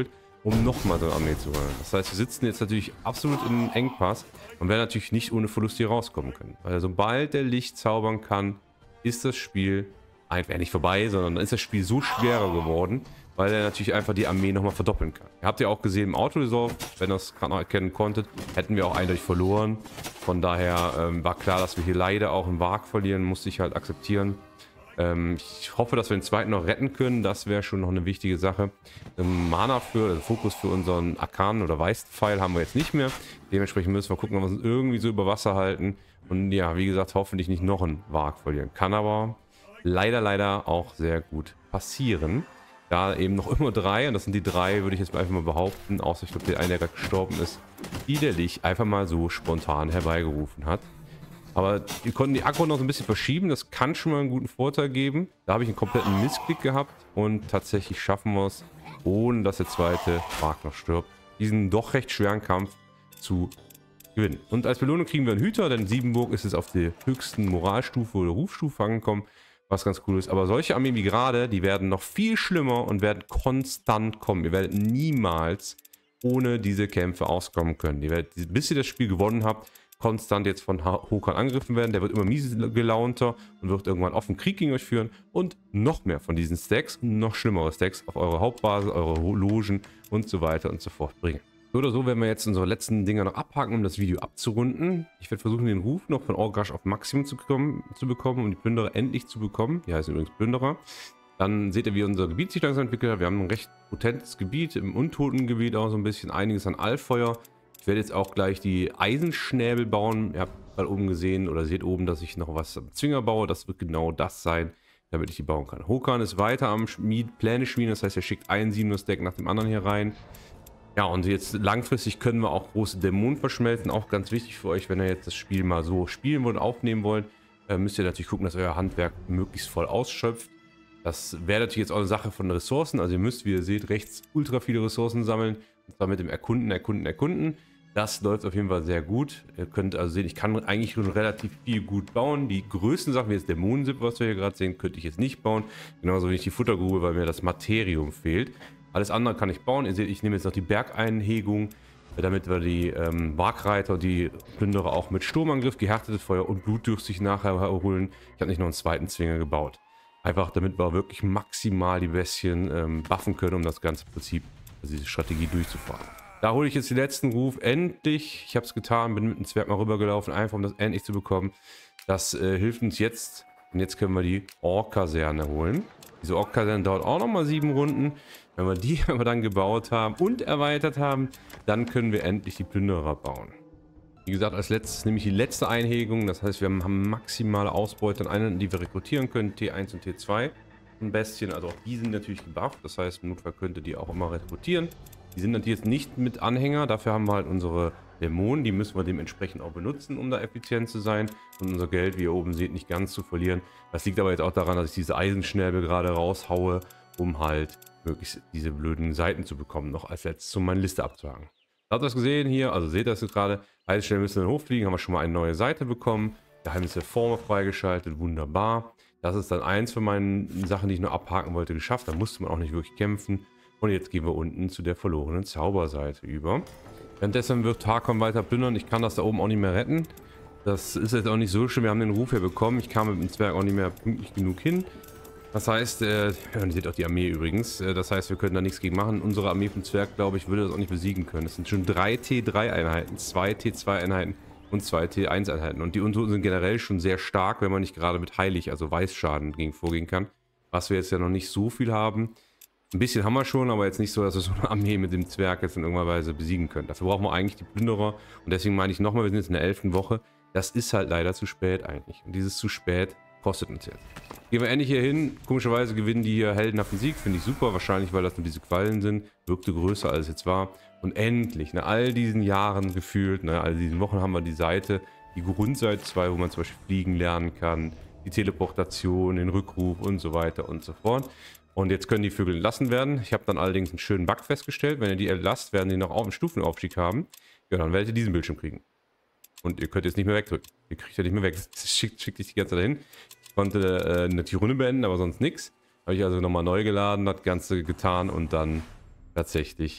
um nochmal so eine Armee zu holen. Das heißt, wir sitzen jetzt natürlich absolut im Engpass und werden natürlich nicht ohne Verlust hier rauskommen können. Weil sobald der Licht zaubern kann, ist das Spiel einfach nicht vorbei, sondern dann ist das Spiel so schwerer geworden, weil er natürlich einfach die Armee nochmal verdoppeln kann. Ihr habt ja auch gesehen im Autoresolve, wenn ihr es gerade noch erkennen konntet, hätten wir auch eindeutig verloren. Von daher ähm, war klar, dass wir hier leider auch im Wag verlieren, musste ich halt akzeptieren. Ähm, ich hoffe, dass wir den zweiten noch retten können, das wäre schon noch eine wichtige Sache. Ähm, Mana für, also Fokus für unseren Arkanen oder Weißen-Pfeil haben wir jetzt nicht mehr. Dementsprechend müssen wir gucken, ob wir uns irgendwie so über Wasser halten. Und ja, wie gesagt, hoffentlich nicht noch einen Wag verlieren. Kann aber leider, leider auch sehr gut passieren. Da eben noch immer drei, und das sind die drei, würde ich jetzt einfach mal behaupten, außer ich glaube, der eine, der gerade gestorben ist, die der Lich einfach mal so spontan herbeigerufen hat. Aber wir konnten die Aggro noch so ein bisschen verschieben, das kann schon mal einen guten Vorteil geben. Da habe ich einen kompletten Missklick gehabt und tatsächlich schaffen wir es, ohne dass der zweite Wag noch stirbt, diesen doch recht schweren Kampf zu gewinnen. Und als Belohnung kriegen wir einen Hüter, denn Siebenburg ist es auf der höchsten Moralstufe oder Rufstufe angekommen, was ganz cool ist. Aber solche Armeen wie gerade, die werden noch viel schlimmer und werden konstant kommen. Ihr werdet niemals ohne diese Kämpfe auskommen können. Ihr werdet, bis ihr das Spiel gewonnen habt, konstant jetzt von Håkon angegriffen werden. Der wird immer mies gelaunter und wird irgendwann offen Krieg gegen euch führen und noch mehr von diesen Stacks, noch schlimmere Stacks auf eure Hauptbasis, eure Logen und so weiter und so fort bringen. So oder so werden wir jetzt unsere letzten Dinger noch abhaken, um das Video abzurunden. Ich werde versuchen, den Ruf noch von Orgash auf Maximum zu, kommen, zu bekommen, um die Plünderer endlich zu bekommen. Die heißen übrigens Plünderer. Dann seht ihr, wie unser Gebiet sich langsam entwickelt hat. Wir haben ein recht potentes Gebiet, im Untotengebiet auch so ein bisschen, einiges an Allfeuer. Ich werde jetzt auch gleich die Eisenschnäbel bauen. Ihr habt gerade oben gesehen oder seht oben, dass ich noch was am Zwinger baue. Das wird genau das sein, damit ich die bauen kann. Håkon ist weiter am Schmied, Pläne schmieden. Das heißt, er schickt ein Sinus-Deck nach dem anderen hier rein. Ja, und jetzt langfristig können wir auch große Dämonen verschmelzen. Auch ganz wichtig für euch, wenn ihr jetzt das Spiel mal so spielen wollt und aufnehmen wollt, äh, müsst ihr natürlich gucken, dass euer Handwerk möglichst voll ausschöpft. Das wäre natürlich jetzt auch eine Sache von Ressourcen. Also ihr müsst, wie ihr seht, rechts ultra viele Ressourcen sammeln. Und zwar mit dem Erkunden, Erkunden, Erkunden. Das läuft auf jeden Fall sehr gut. Ihr könnt also sehen, ich kann eigentlich schon relativ viel gut bauen. Die größten Sachen, wie jetzt Dämonensip, was wir hier gerade sehen, könnte ich jetzt nicht bauen. Genauso wie nicht die Futtergrube, weil mir das Materium fehlt. Alles andere kann ich bauen. Ihr seht, ich nehme jetzt noch die Bergeinhegung, damit wir die ähm, Wagreiter, die Plünderer auch mit Sturmangriff, gehärtetes Feuer und blutdürstig nachher erholen. Ich habe nicht noch einen zweiten Zwinger gebaut. Einfach damit wir wirklich maximal die Bestien ähm, buffen können, um das ganze Prinzip, also diese Strategie durchzufahren. Da hole ich jetzt den letzten Ruf. Endlich, ich habe es getan, bin mit dem Zwerg mal rübergelaufen, einfach um das endlich zu bekommen. Das äh, hilft uns jetzt. Und jetzt können wir die Ork-Kaserne holen. Diese Ork-Kaserne dauert auch nochmal sieben Runden. Wenn wir die aber dann gebaut haben und erweitert haben, dann können wir endlich die Plünderer bauen. Wie gesagt, als letztes nämlich die letzte Einhegung. Das heißt, wir haben maximale Ausbeute an Einheiten, die wir rekrutieren können. T eins und T zwei. Ein Bestien, also auch die sind natürlich gebufft. Das heißt, im Notfall könnt ihr die auch immer rekrutieren. Die sind natürlich jetzt nicht mit Anhänger. Dafür haben wir halt unsere Dämonen. Die müssen wir dementsprechend auch benutzen, um da effizient zu sein. Und unser Geld, wie ihr oben seht, nicht ganz zu verlieren. Das liegt aber jetzt auch daran, dass ich diese Eisenschnäbel gerade raushaue, um halt möglichst diese blöden Seiten zu bekommen, noch als letztes, um meine Liste abzuhaken. Habt ihr das gesehen hier? Also seht ihr das jetzt gerade? Eisenschnäbel müssen dann hochfliegen, haben wir schon mal eine neue Seite bekommen. Geheimnis der Former freigeschaltet, wunderbar. Das ist dann eins von meinen Sachen, die ich noch abhaken wollte, geschafft. Da musste man auch nicht wirklich kämpfen. Und jetzt gehen wir unten zu der verlorenen Zauberseite über. Währenddessen wird Håkon weiter plündern. Ich kann das da oben auch nicht mehr retten. Das ist jetzt auch nicht so schlimm. Wir haben den Ruf hier bekommen. Ich kam mit dem Zwerg auch nicht mehr pünktlich genug hin. Das heißt, äh, ja, ihr seht auch die Armee übrigens. Äh, das heißt, wir können da nichts gegen machen. Unsere Armee vom Zwerg, glaube ich, würde das auch nicht besiegen können. Es sind schon drei T drei Einheiten, zwei T zwei Einheiten und zwei T eins Einheiten. Und die Untoten sind generell schon sehr stark, wenn man nicht gerade mit Heilig, also Weißschaden gegen vorgehen kann. Was wir jetzt ja noch nicht so viel haben. Ein bisschen haben wir schon, aber jetzt nicht so, dass wir so eine Armee mit dem Zwerg jetzt in irgendeiner Weise besiegen können. Dafür brauchen wir eigentlich die Plünderer. Und deswegen meine ich nochmal, wir sind jetzt in der elften Woche. Das ist halt leider zu spät eigentlich. Und dieses zu spät kostet uns jetzt. Gehen wir endlich hier hin. Komischerweise gewinnen die hier heldenhaften Sieg. Finde ich super. Wahrscheinlich, weil das nur diese Quallen sind. Wirkte größer, als es jetzt war. Und endlich, nach all diesen Jahren gefühlt, nach all diesen Wochen haben wir die Seite, die Grundseite zwei, wo man zum Beispiel fliegen lernen kann. Die Teleportation, den Rückruf und so weiter und so fort. Und jetzt können die Vögel entlassen werden. Ich habe dann allerdings einen schönen Bug festgestellt. Wenn ihr die entlasst, werden die noch auf einen Stufenaufstieg haben. Ja, dann werdet ihr diesen Bildschirm kriegen. Und ihr könnt jetzt nicht mehr wegdrücken. Ihr kriegt ja nicht mehr weg. Das schickt, schickt dich die ganze Zeit dahin. Ich konnte äh, eine die Runde beenden, aber sonst nichts. Habe ich also nochmal neu geladen, das Ganze getan und dann tatsächlich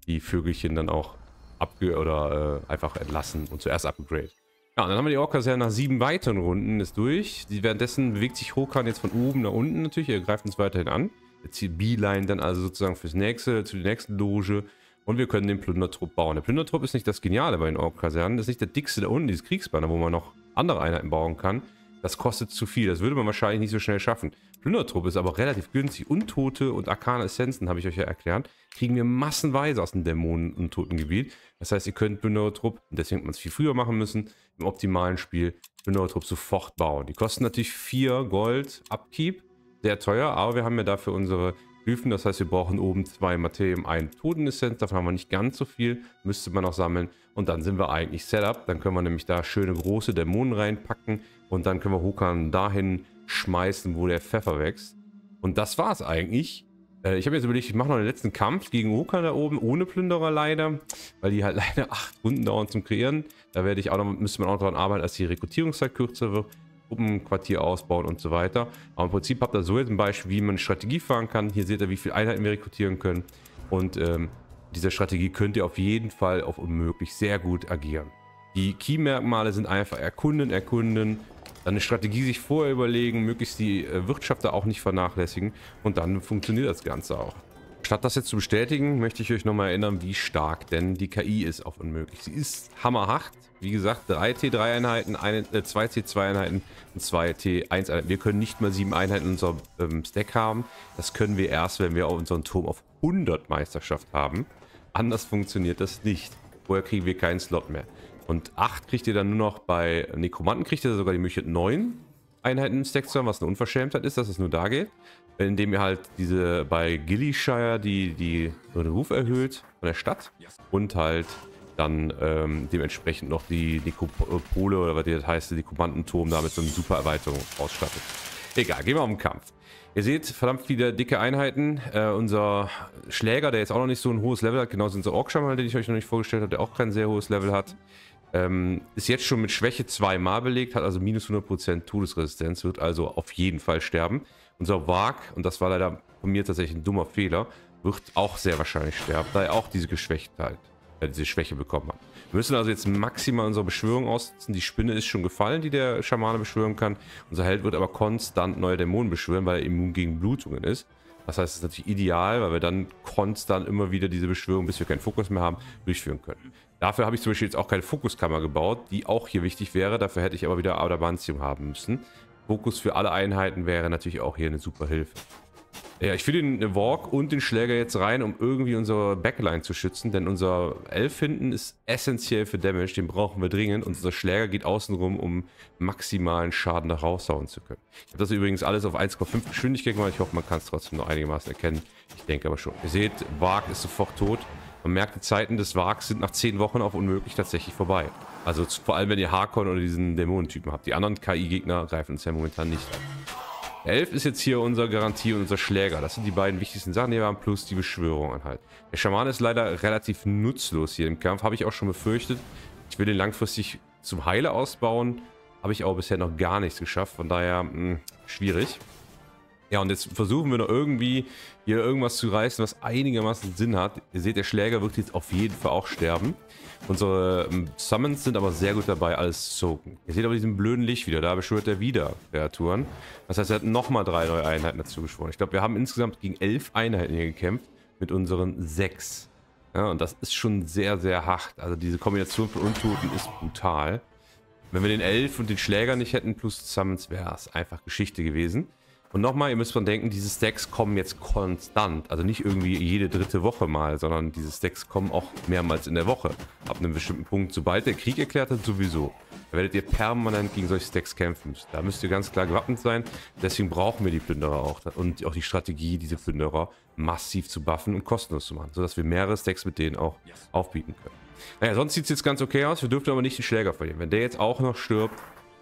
die Vögelchen dann auch abge oder äh, einfach entlassen und zuerst abgegradet. Ja, und dann haben wir die Ork-Kaserne nach sieben weiteren Runden ist durch. Die, währenddessen bewegt sich Hokan jetzt von oben nach unten natürlich. Er greift uns weiterhin an. Jetzt hier Beeline dann also sozusagen fürs nächste, zu der nächsten Loge. Und wir können den Plündertrupp bauen. Der Plündertrupp ist nicht das Geniale bei den Ork-Kasernen. Das ist nicht der dickste da unten, dieses Kriegsbanner, wo man noch andere Einheiten bauen kann. Das kostet zu viel. Das würde man wahrscheinlich nicht so schnell schaffen. Plündertrupp ist aber relativ günstig. Untote und arkane Essenzen, habe ich euch ja erklärt, kriegen wir massenweise aus dem Dämonen-Untotengebiet. Das heißt, ihr könnt Plündertrupp, und deswegen hat man es viel früher machen müssen, im optimalen Spiel Plündertrupp sofort bauen. Die kosten natürlich vier Gold Upkeep. Sehr teuer, aber wir haben ja dafür unsere Glyphen. Das heißt, wir brauchen oben zwei Materium, ein Totenessenz. Davon haben wir nicht ganz so viel. Müsste man noch sammeln. Und dann sind wir eigentlich set up. Dann können wir nämlich da schöne große Dämonen reinpacken. Und dann können wir Hokan dahin schmeißen, wo der Pfeffer wächst. Und das war es eigentlich. Äh, ich habe jetzt überlegt, ich mache noch den letzten Kampf gegen Hokan da oben, ohne Plünderer leider. Weil die halt leider acht Runden dauern zum Kreieren. Da werde ich auch noch, müsste man auch daran arbeiten, dass die Rekrutierungszeit kürzer wird. Gruppenquartier ausbauen und so weiter. Aber im Prinzip habt ihr so jetzt ein Beispiel, wie man eine Strategie fahren kann. Hier seht ihr, wie viele Einheiten wir rekrutieren können. Und ähm, diese Strategie könnt ihr auf jeden Fall auf unmöglich sehr gut agieren. Die Key-Merkmale sind einfach erkunden, erkunden, dann eine Strategie sich vorher überlegen, möglichst die äh, Wirtschaft da auch nicht vernachlässigen und dann funktioniert das Ganze auch. Statt das jetzt zu bestätigen, möchte ich euch nochmal erinnern, wie stark denn die K I ist auf unmöglich. Sie ist hammerhart. Wie gesagt, drei T drei Einheiten, eine, äh, zwei T zwei Einheiten und zwei T eins Einheiten. Wir können nicht mal sieben Einheiten in unserem ähm, Stack haben. Das können wir erst, wenn wir auch unseren Turm auf hundert Meisterschaft haben. Anders funktioniert das nicht. Vorher kriegen wir keinen Slot mehr. Und acht kriegt ihr dann nur noch bei Nekromanten, kriegt ihr sogar die Möglichkeit, neun Einheiten im Stack zu haben, was eine Unverschämtheit ist, dass es nur da geht. Indem ihr halt diese bei Gillyshire die, die den Ruf erhöht von der Stadt und halt dann ähm, dementsprechend noch die Nekropole oder was das heißt, die Kommandenturm damit so eine super Erweiterung ausstattet. Egal, gehen wir auf den Kampf. Ihr seht, verdammt viele dicke Einheiten. Äh, unser Schläger, der jetzt auch noch nicht so ein hohes Level hat, genauso unser Orkschamal, den ich euch noch nicht vorgestellt habe, der auch kein sehr hohes Level hat, ähm, ist jetzt schon mit Schwäche zweimal belegt, hat also minus hundert Prozent Todesresistenz, wird also auf jeden Fall sterben. Unser Wag, und das war leider von mir tatsächlich ein dummer Fehler, wird auch sehr wahrscheinlich sterben, da er auch diese Geschwächtheit, äh, diese Schwäche bekommen hat. Wir müssen also jetzt maximal unsere Beschwörung aussetzen. Die Spinne ist schon gefallen, die der Schamane beschwören kann. Unser Held wird aber konstant neue Dämonen beschwören, weil er immun gegen Blutungen ist. Das heißt, es ist natürlich ideal, weil wir dann konstant immer wieder diese Beschwörung, bis wir keinen Fokus mehr haben, durchführen können. Dafür habe ich zum Beispiel jetzt auch keine Fokuskammer gebaut, die auch hier wichtig wäre. Dafür hätte ich aber wieder Adamantium haben müssen. Fokus für alle Einheiten wäre natürlich auch hier eine super Hilfe. Ja, ich führe den Walk und den Schläger jetzt rein, um irgendwie unsere Backline zu schützen, denn unser Elf hinten ist essentiell für Damage, den brauchen wir dringend und unser Schläger geht außenrum, um maximalen Schaden da raushauen zu können. Ich habe das übrigens alles auf eins Komma fünf Geschwindigkeit gemacht, ich hoffe, man kann es trotzdem noch einigermaßen erkennen. Ich denke aber schon. Ihr seht, Wag ist sofort tot. Man merkt, die Zeiten des Wags sind nach zehn Wochen auf unmöglich tatsächlich vorbei. Also vor allem, wenn ihr Harkon oder diesen Dämonentypen habt. Die anderen K I-Gegner greifen uns ja momentan nicht an. Der Elf ist jetzt hier unser Garantie und unser Schläger. Das sind die beiden wichtigsten Sachen, die wir haben, plus die Beschwörung an halt. Der Schamane ist leider relativ nutzlos hier im Kampf, habe ich auch schon befürchtet. Ich will den langfristig zum Heiler ausbauen, habe ich aber bisher noch gar nichts geschafft, von daher mh, schwierig. Ja, und jetzt versuchen wir noch irgendwie hier irgendwas zu reißen, was einigermaßen Sinn hat. Ihr seht, der Schläger wird jetzt auf jeden Fall auch sterben. Unsere ähm, Summons sind aber sehr gut dabei, alles zu soaken. Ihr seht aber diesen blöden Licht wieder, da beschwört er wieder Kreaturen. Das heißt, er hat nochmal drei neue Einheiten dazu beschworen. Ich glaube, wir haben insgesamt gegen elf Einheiten hier gekämpft, mit unseren sechs. Ja, und das ist schon sehr, sehr hart. Also diese Kombination von Untoten ist brutal. Wenn wir den Elf und den Schläger nicht hätten, plus Summons, wäre es einfach Geschichte gewesen. Und nochmal, ihr müsst dran denken, diese Stacks kommen jetzt konstant. Also nicht irgendwie jede dritte Woche mal, sondern diese Stacks kommen auch mehrmals in der Woche. Ab einem bestimmten Punkt, sobald der Krieg erklärt hat, sowieso. Da werdet ihr permanent gegen solche Stacks kämpfen. Da müsst ihr ganz klar gewappnet sein. Deswegen brauchen wir die Plünderer auch. Und auch die Strategie, diese Plünderer massiv zu buffen und kostenlos zu machen. Sodass wir mehrere Stacks mit denen auch aufbieten können. Naja, sonst sieht es jetzt ganz okay aus. Wir dürfen aber nicht den Schläger verlieren. Wenn der jetzt auch noch stirbt,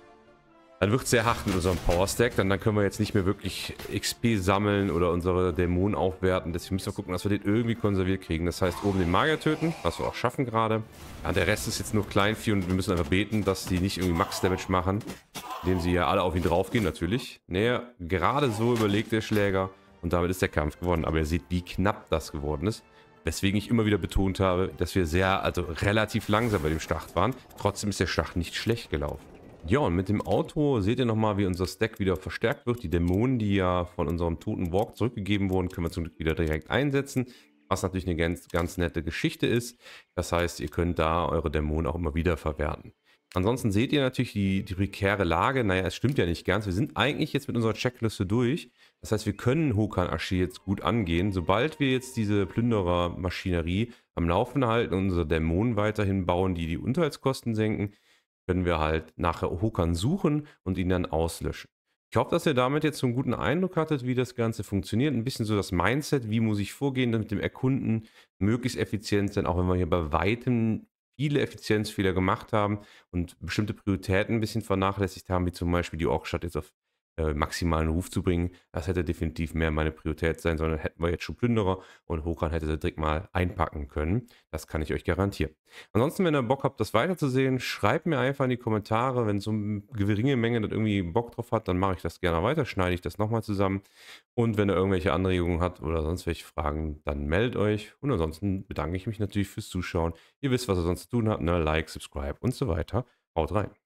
dann wird es sehr hart mit unserem Power Stack, dann, dann können wir jetzt nicht mehr wirklich X P sammeln oder unsere Dämonen aufwerten. Deswegen müssen wir gucken, dass wir den irgendwie konserviert kriegen. Das heißt, oben den Magier töten, was wir auch schaffen gerade. Ja, der Rest ist jetzt nur Kleinvieh und wir müssen einfach beten, dass die nicht irgendwie Max-Damage machen, indem sie ja alle auf ihn draufgehen, natürlich. Nee, gerade so überlegt der Schläger und damit ist der Kampf gewonnen. Aber ihr seht, wie knapp das geworden ist. Weswegen ich immer wieder betont habe, dass wir sehr, also relativ langsam bei dem Start waren. Trotzdem ist der Start nicht schlecht gelaufen. Ja, und mit dem Auto seht ihr nochmal, wie unser Stack wieder verstärkt wird. Die Dämonen, die ja von unserem toten Walk zurückgegeben wurden, können wir zum Glück wieder direkt einsetzen. Was natürlich eine ganz, ganz nette Geschichte ist. Das heißt, ihr könnt da eure Dämonen auch immer wieder verwerten. Ansonsten seht ihr natürlich die, die prekäre Lage. Naja, es stimmt ja nicht ganz. Wir sind eigentlich jetzt mit unserer Checkliste durch. Das heißt, wir können Hokan-Ashi jetzt gut angehen. Sobald wir jetzt diese Plünderer-Maschinerie am Laufen halten und unsere Dämonen weiterhin bauen, die die Unterhaltskosten senken, können wir halt nachher Hokan suchen und ihn dann auslöschen. Ich hoffe, dass ihr damit jetzt so einen guten Eindruck hattet, wie das Ganze funktioniert. Ein bisschen so das Mindset, wie muss ich vorgehen, damit dem Erkunden möglichst effizient sein, auch wenn wir hier bei weitem viele Effizienzfehler gemacht haben und bestimmte Prioritäten ein bisschen vernachlässigt haben, wie zum Beispiel die Orkstadt jetzt auf äh, maximalen Ruf zu bringen. Das hätte definitiv mehr meine Priorität sein sollen. Dann hätten wir jetzt schon Plünderer und Hokan hätte sie direkt mal einpacken können. Das kann ich euch garantieren. Ansonsten, wenn ihr Bock habt, das weiterzusehen, schreibt mir einfach in die Kommentare. Wenn so eine geringe Menge das irgendwie Bock drauf hat, dann mache ich das gerne weiter, schneide ich das nochmal zusammen. Und wenn ihr irgendwelche Anregungen habt oder sonst welche Fragen, dann meldet euch. Und ansonsten bedanke ich mich natürlich fürs Zuschauen. Ihr wisst, was ihr sonst zu tun habt, ne? Like, Subscribe und so weiter. Haut rein.